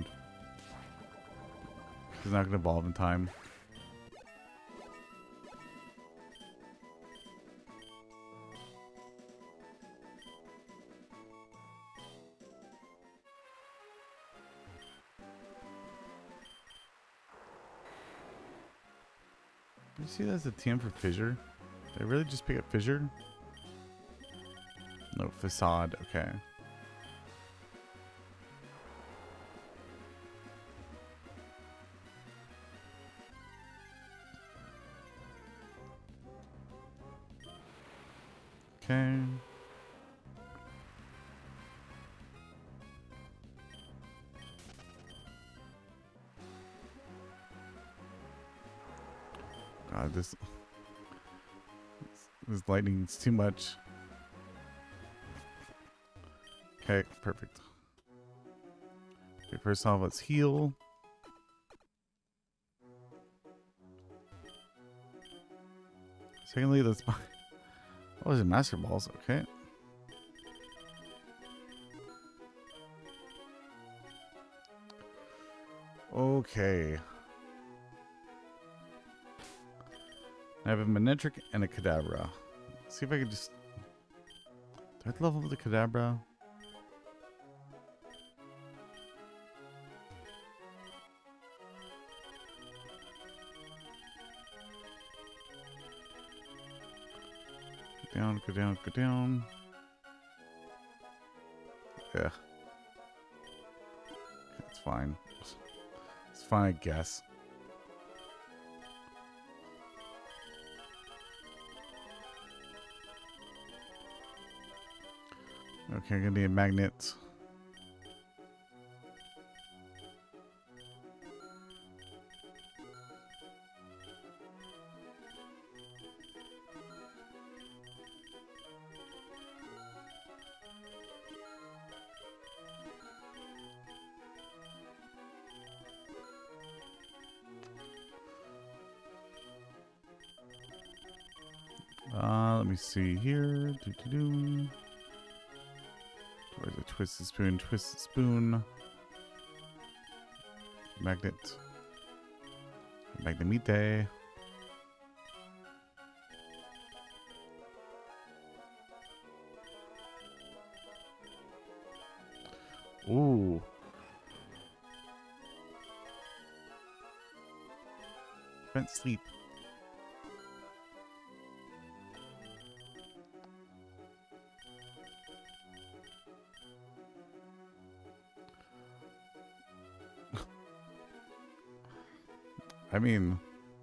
It's not going to evolve in time. You see that's a TM for Fissure? Did I really just pick up Fissure? No, Facade. Okay. Okay. God, this lightning is too much. Okay, perfect. Okay, first off, let's heal. Secondly, let's buy. Oh, is it Master Balls? Okay. Okay. I have a Manectric and a Kadabra. Let's see if I can just... Do I level up the Kadabra? Go down, go down, go down. Yeah. It's fine. It's fine, I guess. Okay, I'm gonna need a magnet. Let me see here. Where's the twisted spoon? Twisted spoon. Magnet. Magnemite. Ooh. Prevent sleep. I mean,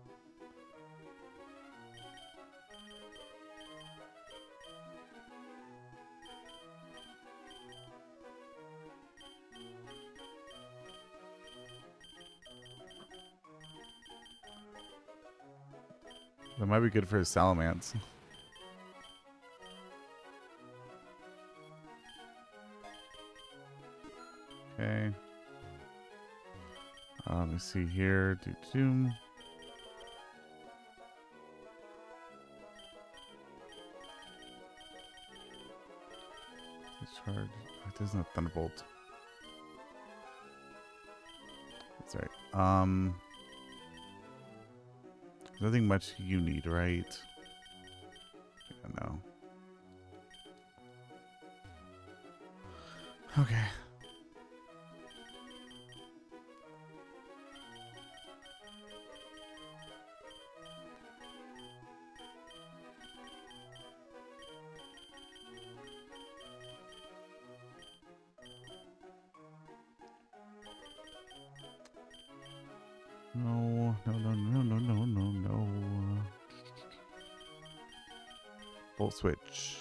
that might be good for his Salamence. Okay. Let me see here. Zoom. Charge. It doesn't have Thunderbolt. That's right. Nothing much you need, right? Yeah, no. Okay. No. Bolt switch.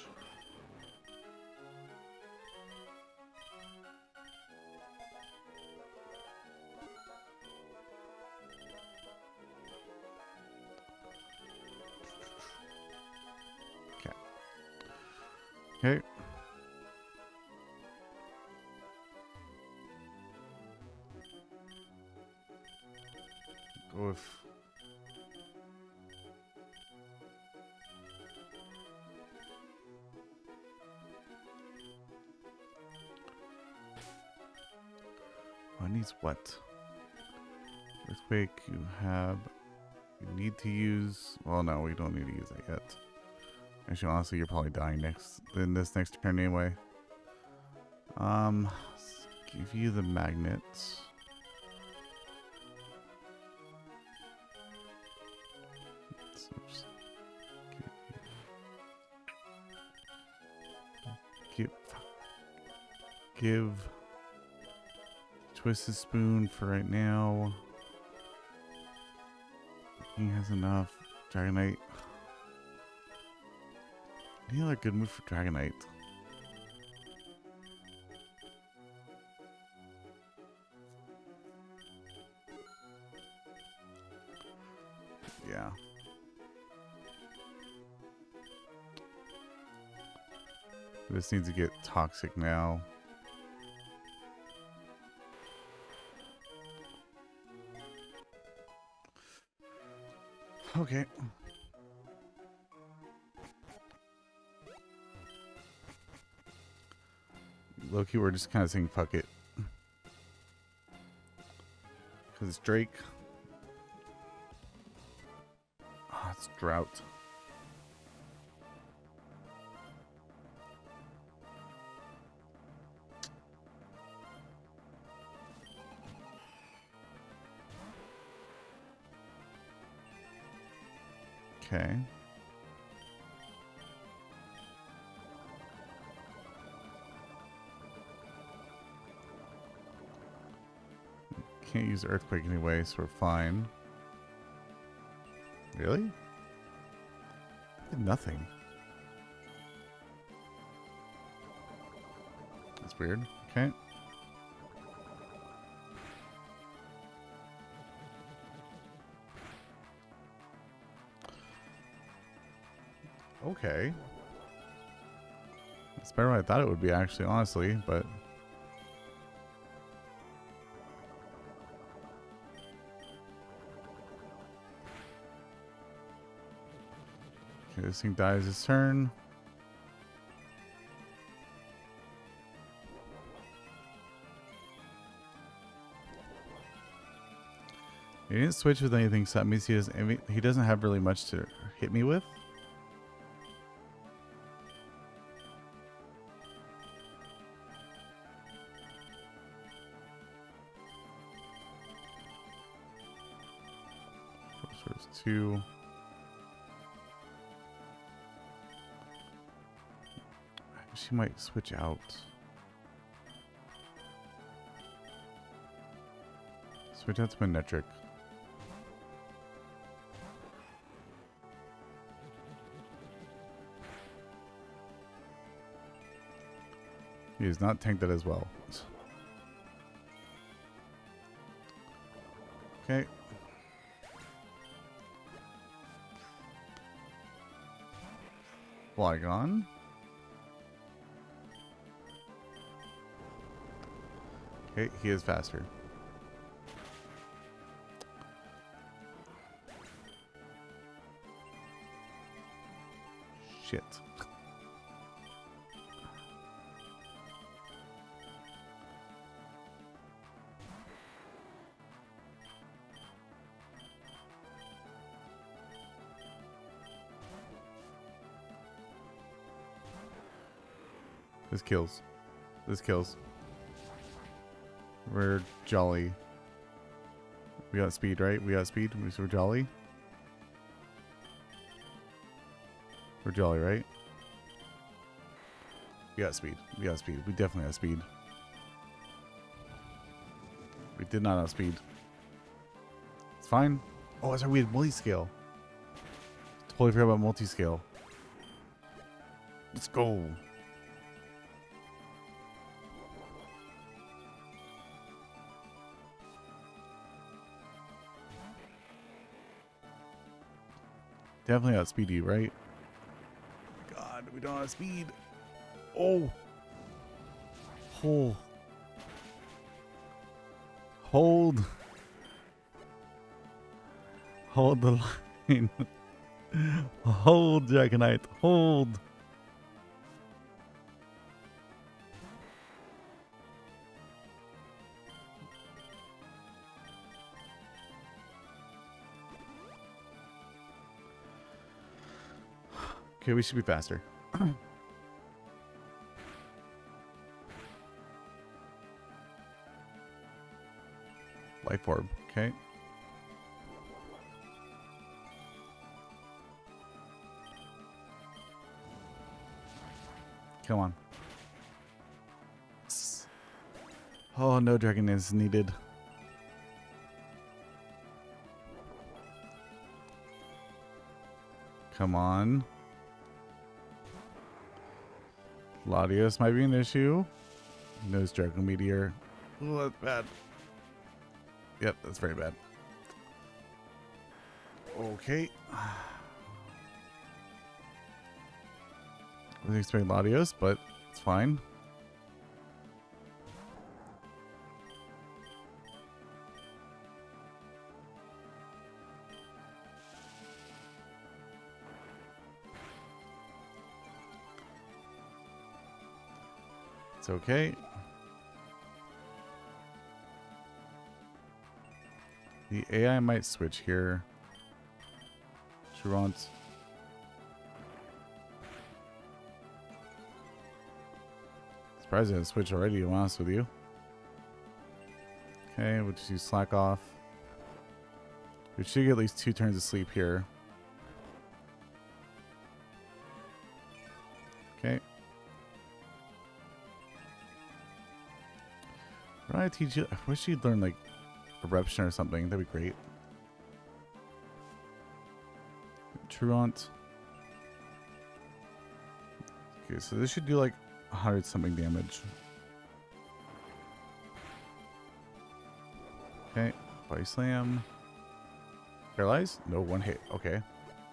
Okay. Okay. Go with. Needs what? Earthquake, you have. You need to use. Well, no, we don't need to use it yet. Actually, honestly, you're probably dying in this next turn anyway. Let's give you the magnets. Give Twisted Spoon for right now. He has enough. Dragonite. Any other good move for Dragonite? Yeah. This needs to get toxic now. Okay. Low-key, we're just kind of saying fuck it. Because it's Drake. Ah, it's Drought. Okay. Can't use Earthquake anyway, so we're fine. Really? I did nothing. That's weird. Okay. Okay. It's better than I thought it would be, actually, honestly, but... Okay, this thing dies its turn. He didn't switch with anything, so that means he doesn't have really much to hit me with. Two. She might switch out. Switch out to Manetric. He is not tanked that as well. Okay. Flygon. Okay, he is faster. Shit. This kills. This kills. We're jolly. We got speed, right? We got speed. We're jolly. We're jolly, right? We got speed. We got speed. We definitely got speed. We did not have speed. It's fine. Oh, that's right. We had multi-scale. Totally forgot about multi-scale. Let's go. Definitely outspeed you, right? God, we don't have speed. Oh. Hold. Hold. Hold the line. Hold, Dragonite. Hold. Okay, we should be faster. Life orb, okay. Come on. Oh, no dragon is needed. Come on. Latios might be an issue. Nose Dragon Meteor. Oh, that's bad. Yep, that's very bad. Okay. I wasn't expecting Latios, but it's fine. It's okay. The AI might switch here. She wants. Surprised it didn't switch already, to be honest with you. Okay, we'll just use slack off. We should get at least 2 turns of sleep here. Okay. What did I teach you? I wish you'd learn like eruption or something. That'd be great. Truant. Okay, so this should do like 100 something damage. Okay, body slam. Paralyze? No, 1 hit. Okay.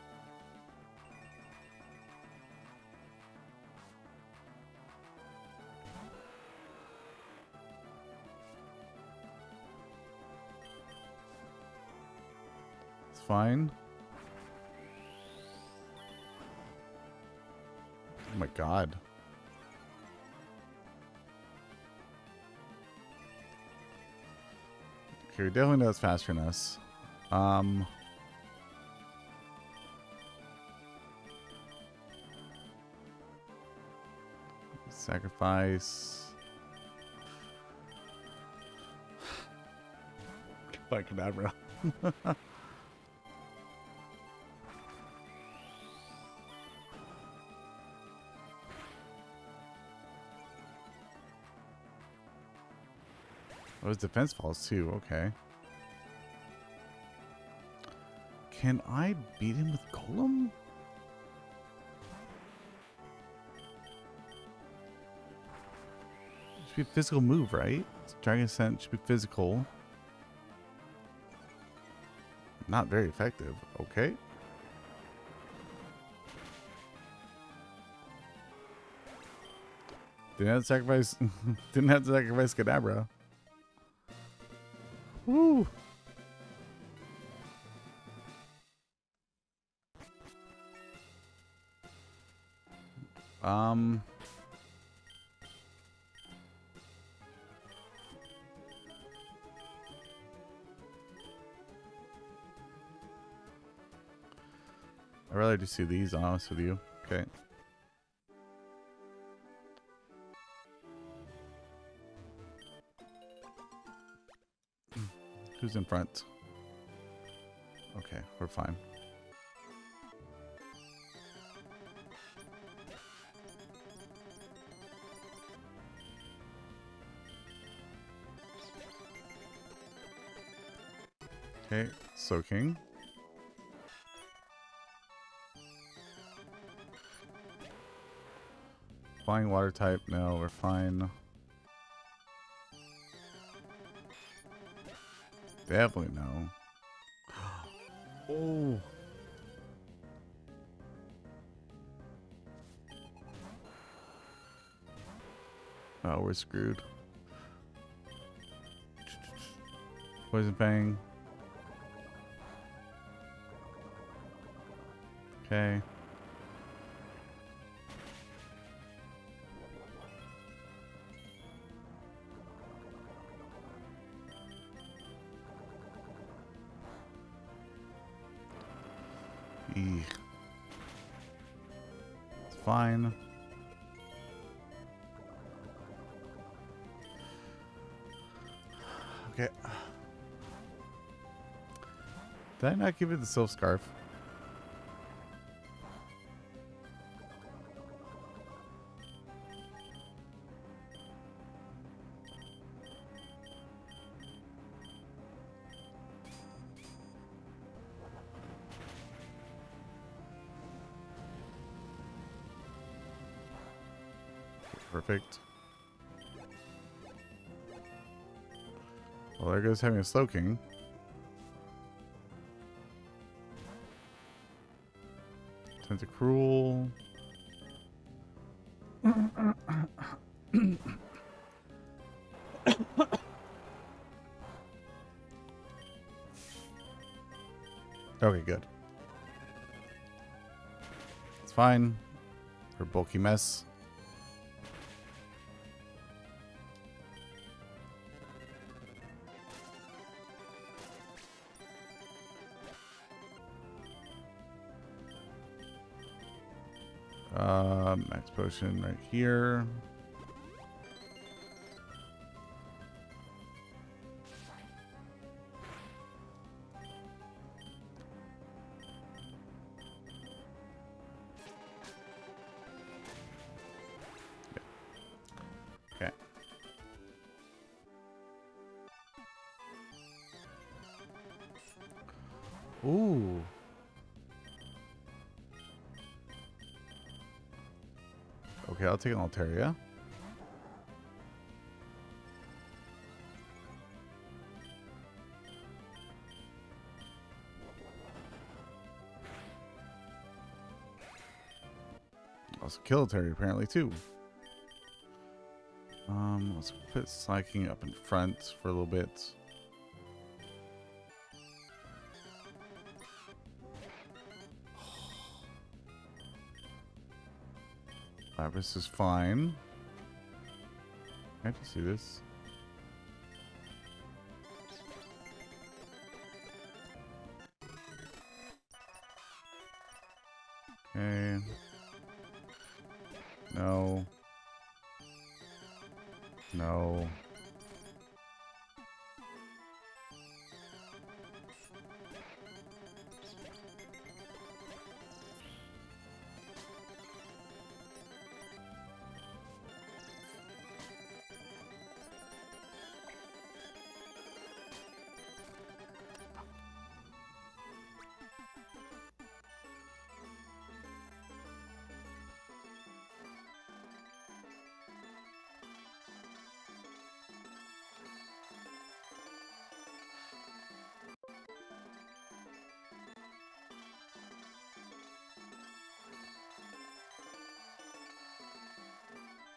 It's fine. Oh my god. Okay, we definitely know it's faster than us. Sacrifice. By Cadabra. Oh, his defense falls too. Okay. Can I beat him with Golem? It should be a physical move, right? Dragon Ascent should be physical. Not very effective. Okay. Didn't have to sacrifice. Didn't have to sacrifice Kadabra. Woo! I'd rather just see these, honest with you. Okay. Who's in front? Okay, we're fine. Okay, soaking. Flying water type, no, we're fine. Definitely no. Oh. Oh, we're screwed. Poison Fang. Okay. Eek. It's fine. Okay. Did I not give you the Silk Scarf? Perfect. Well, there goes having a Slowking. Tentacruel. Okay, good. It's fine. For bulky mess. Max potion right here. Okay. Ooh. Okay, I'll take an Altaria. Also kill Altaria apparently too. Let's put Psyking up in front for a little bit. Lapis is fine. I can see this. Okay. No. No.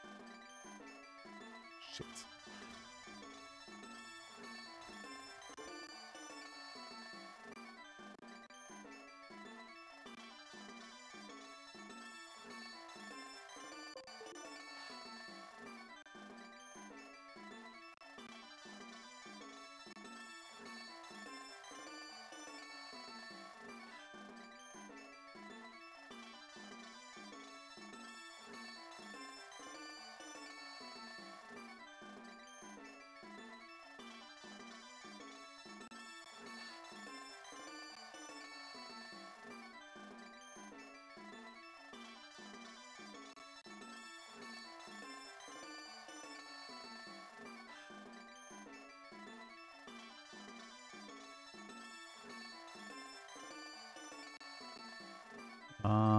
Shit.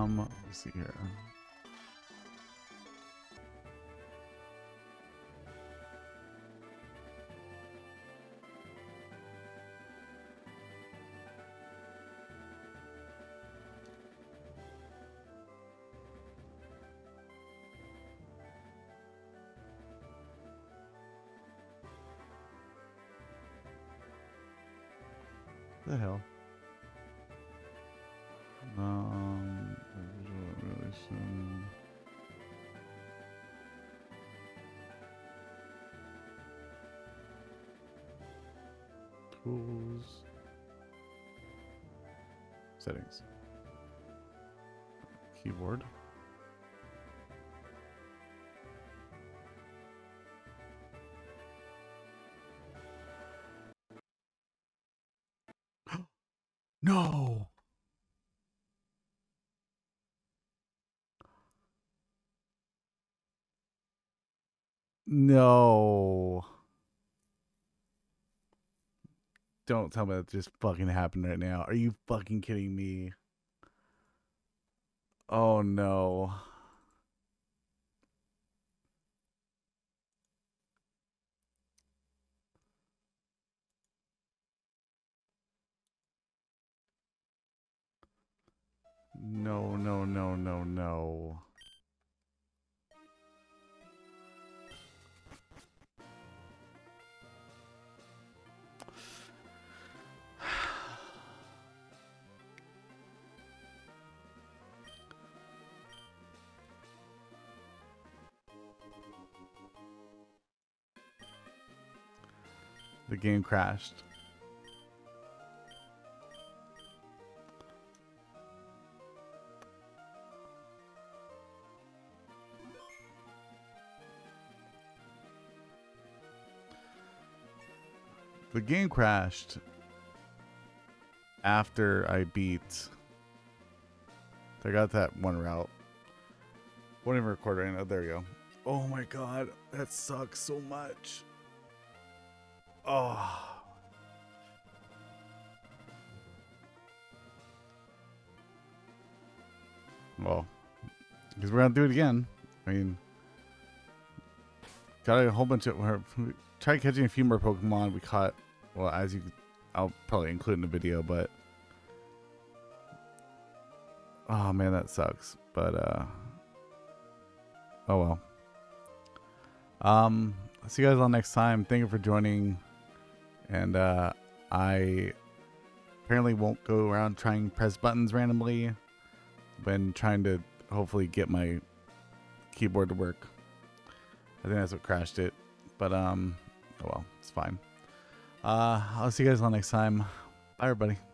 Let's see here. The hell? Visual relation. Tools. Settings. Keyboard. No. No. Don't tell me that just fucking happened right now. Are you fucking kidding me? Oh no. No, no, no, no, no. The game crashed. The game crashed after I beat. I got that one route. Won't even record right now. There we go. Oh my god, that sucks so much. Oh. Well, because we're gonna do it again. I mean, got a whole bunch of. Tried catching a few more Pokemon. We caught. Well, as you, I'll probably include in the video, but. Oh man, that sucks. But oh well. I'll see you guys all next time. Thank you for joining. And I apparently won't go around trying to press buttons randomly when trying to hopefully get my keyboard to work. I think that's what crashed it. But oh well, it's fine. I'll see you guys all next time. Bye everybody.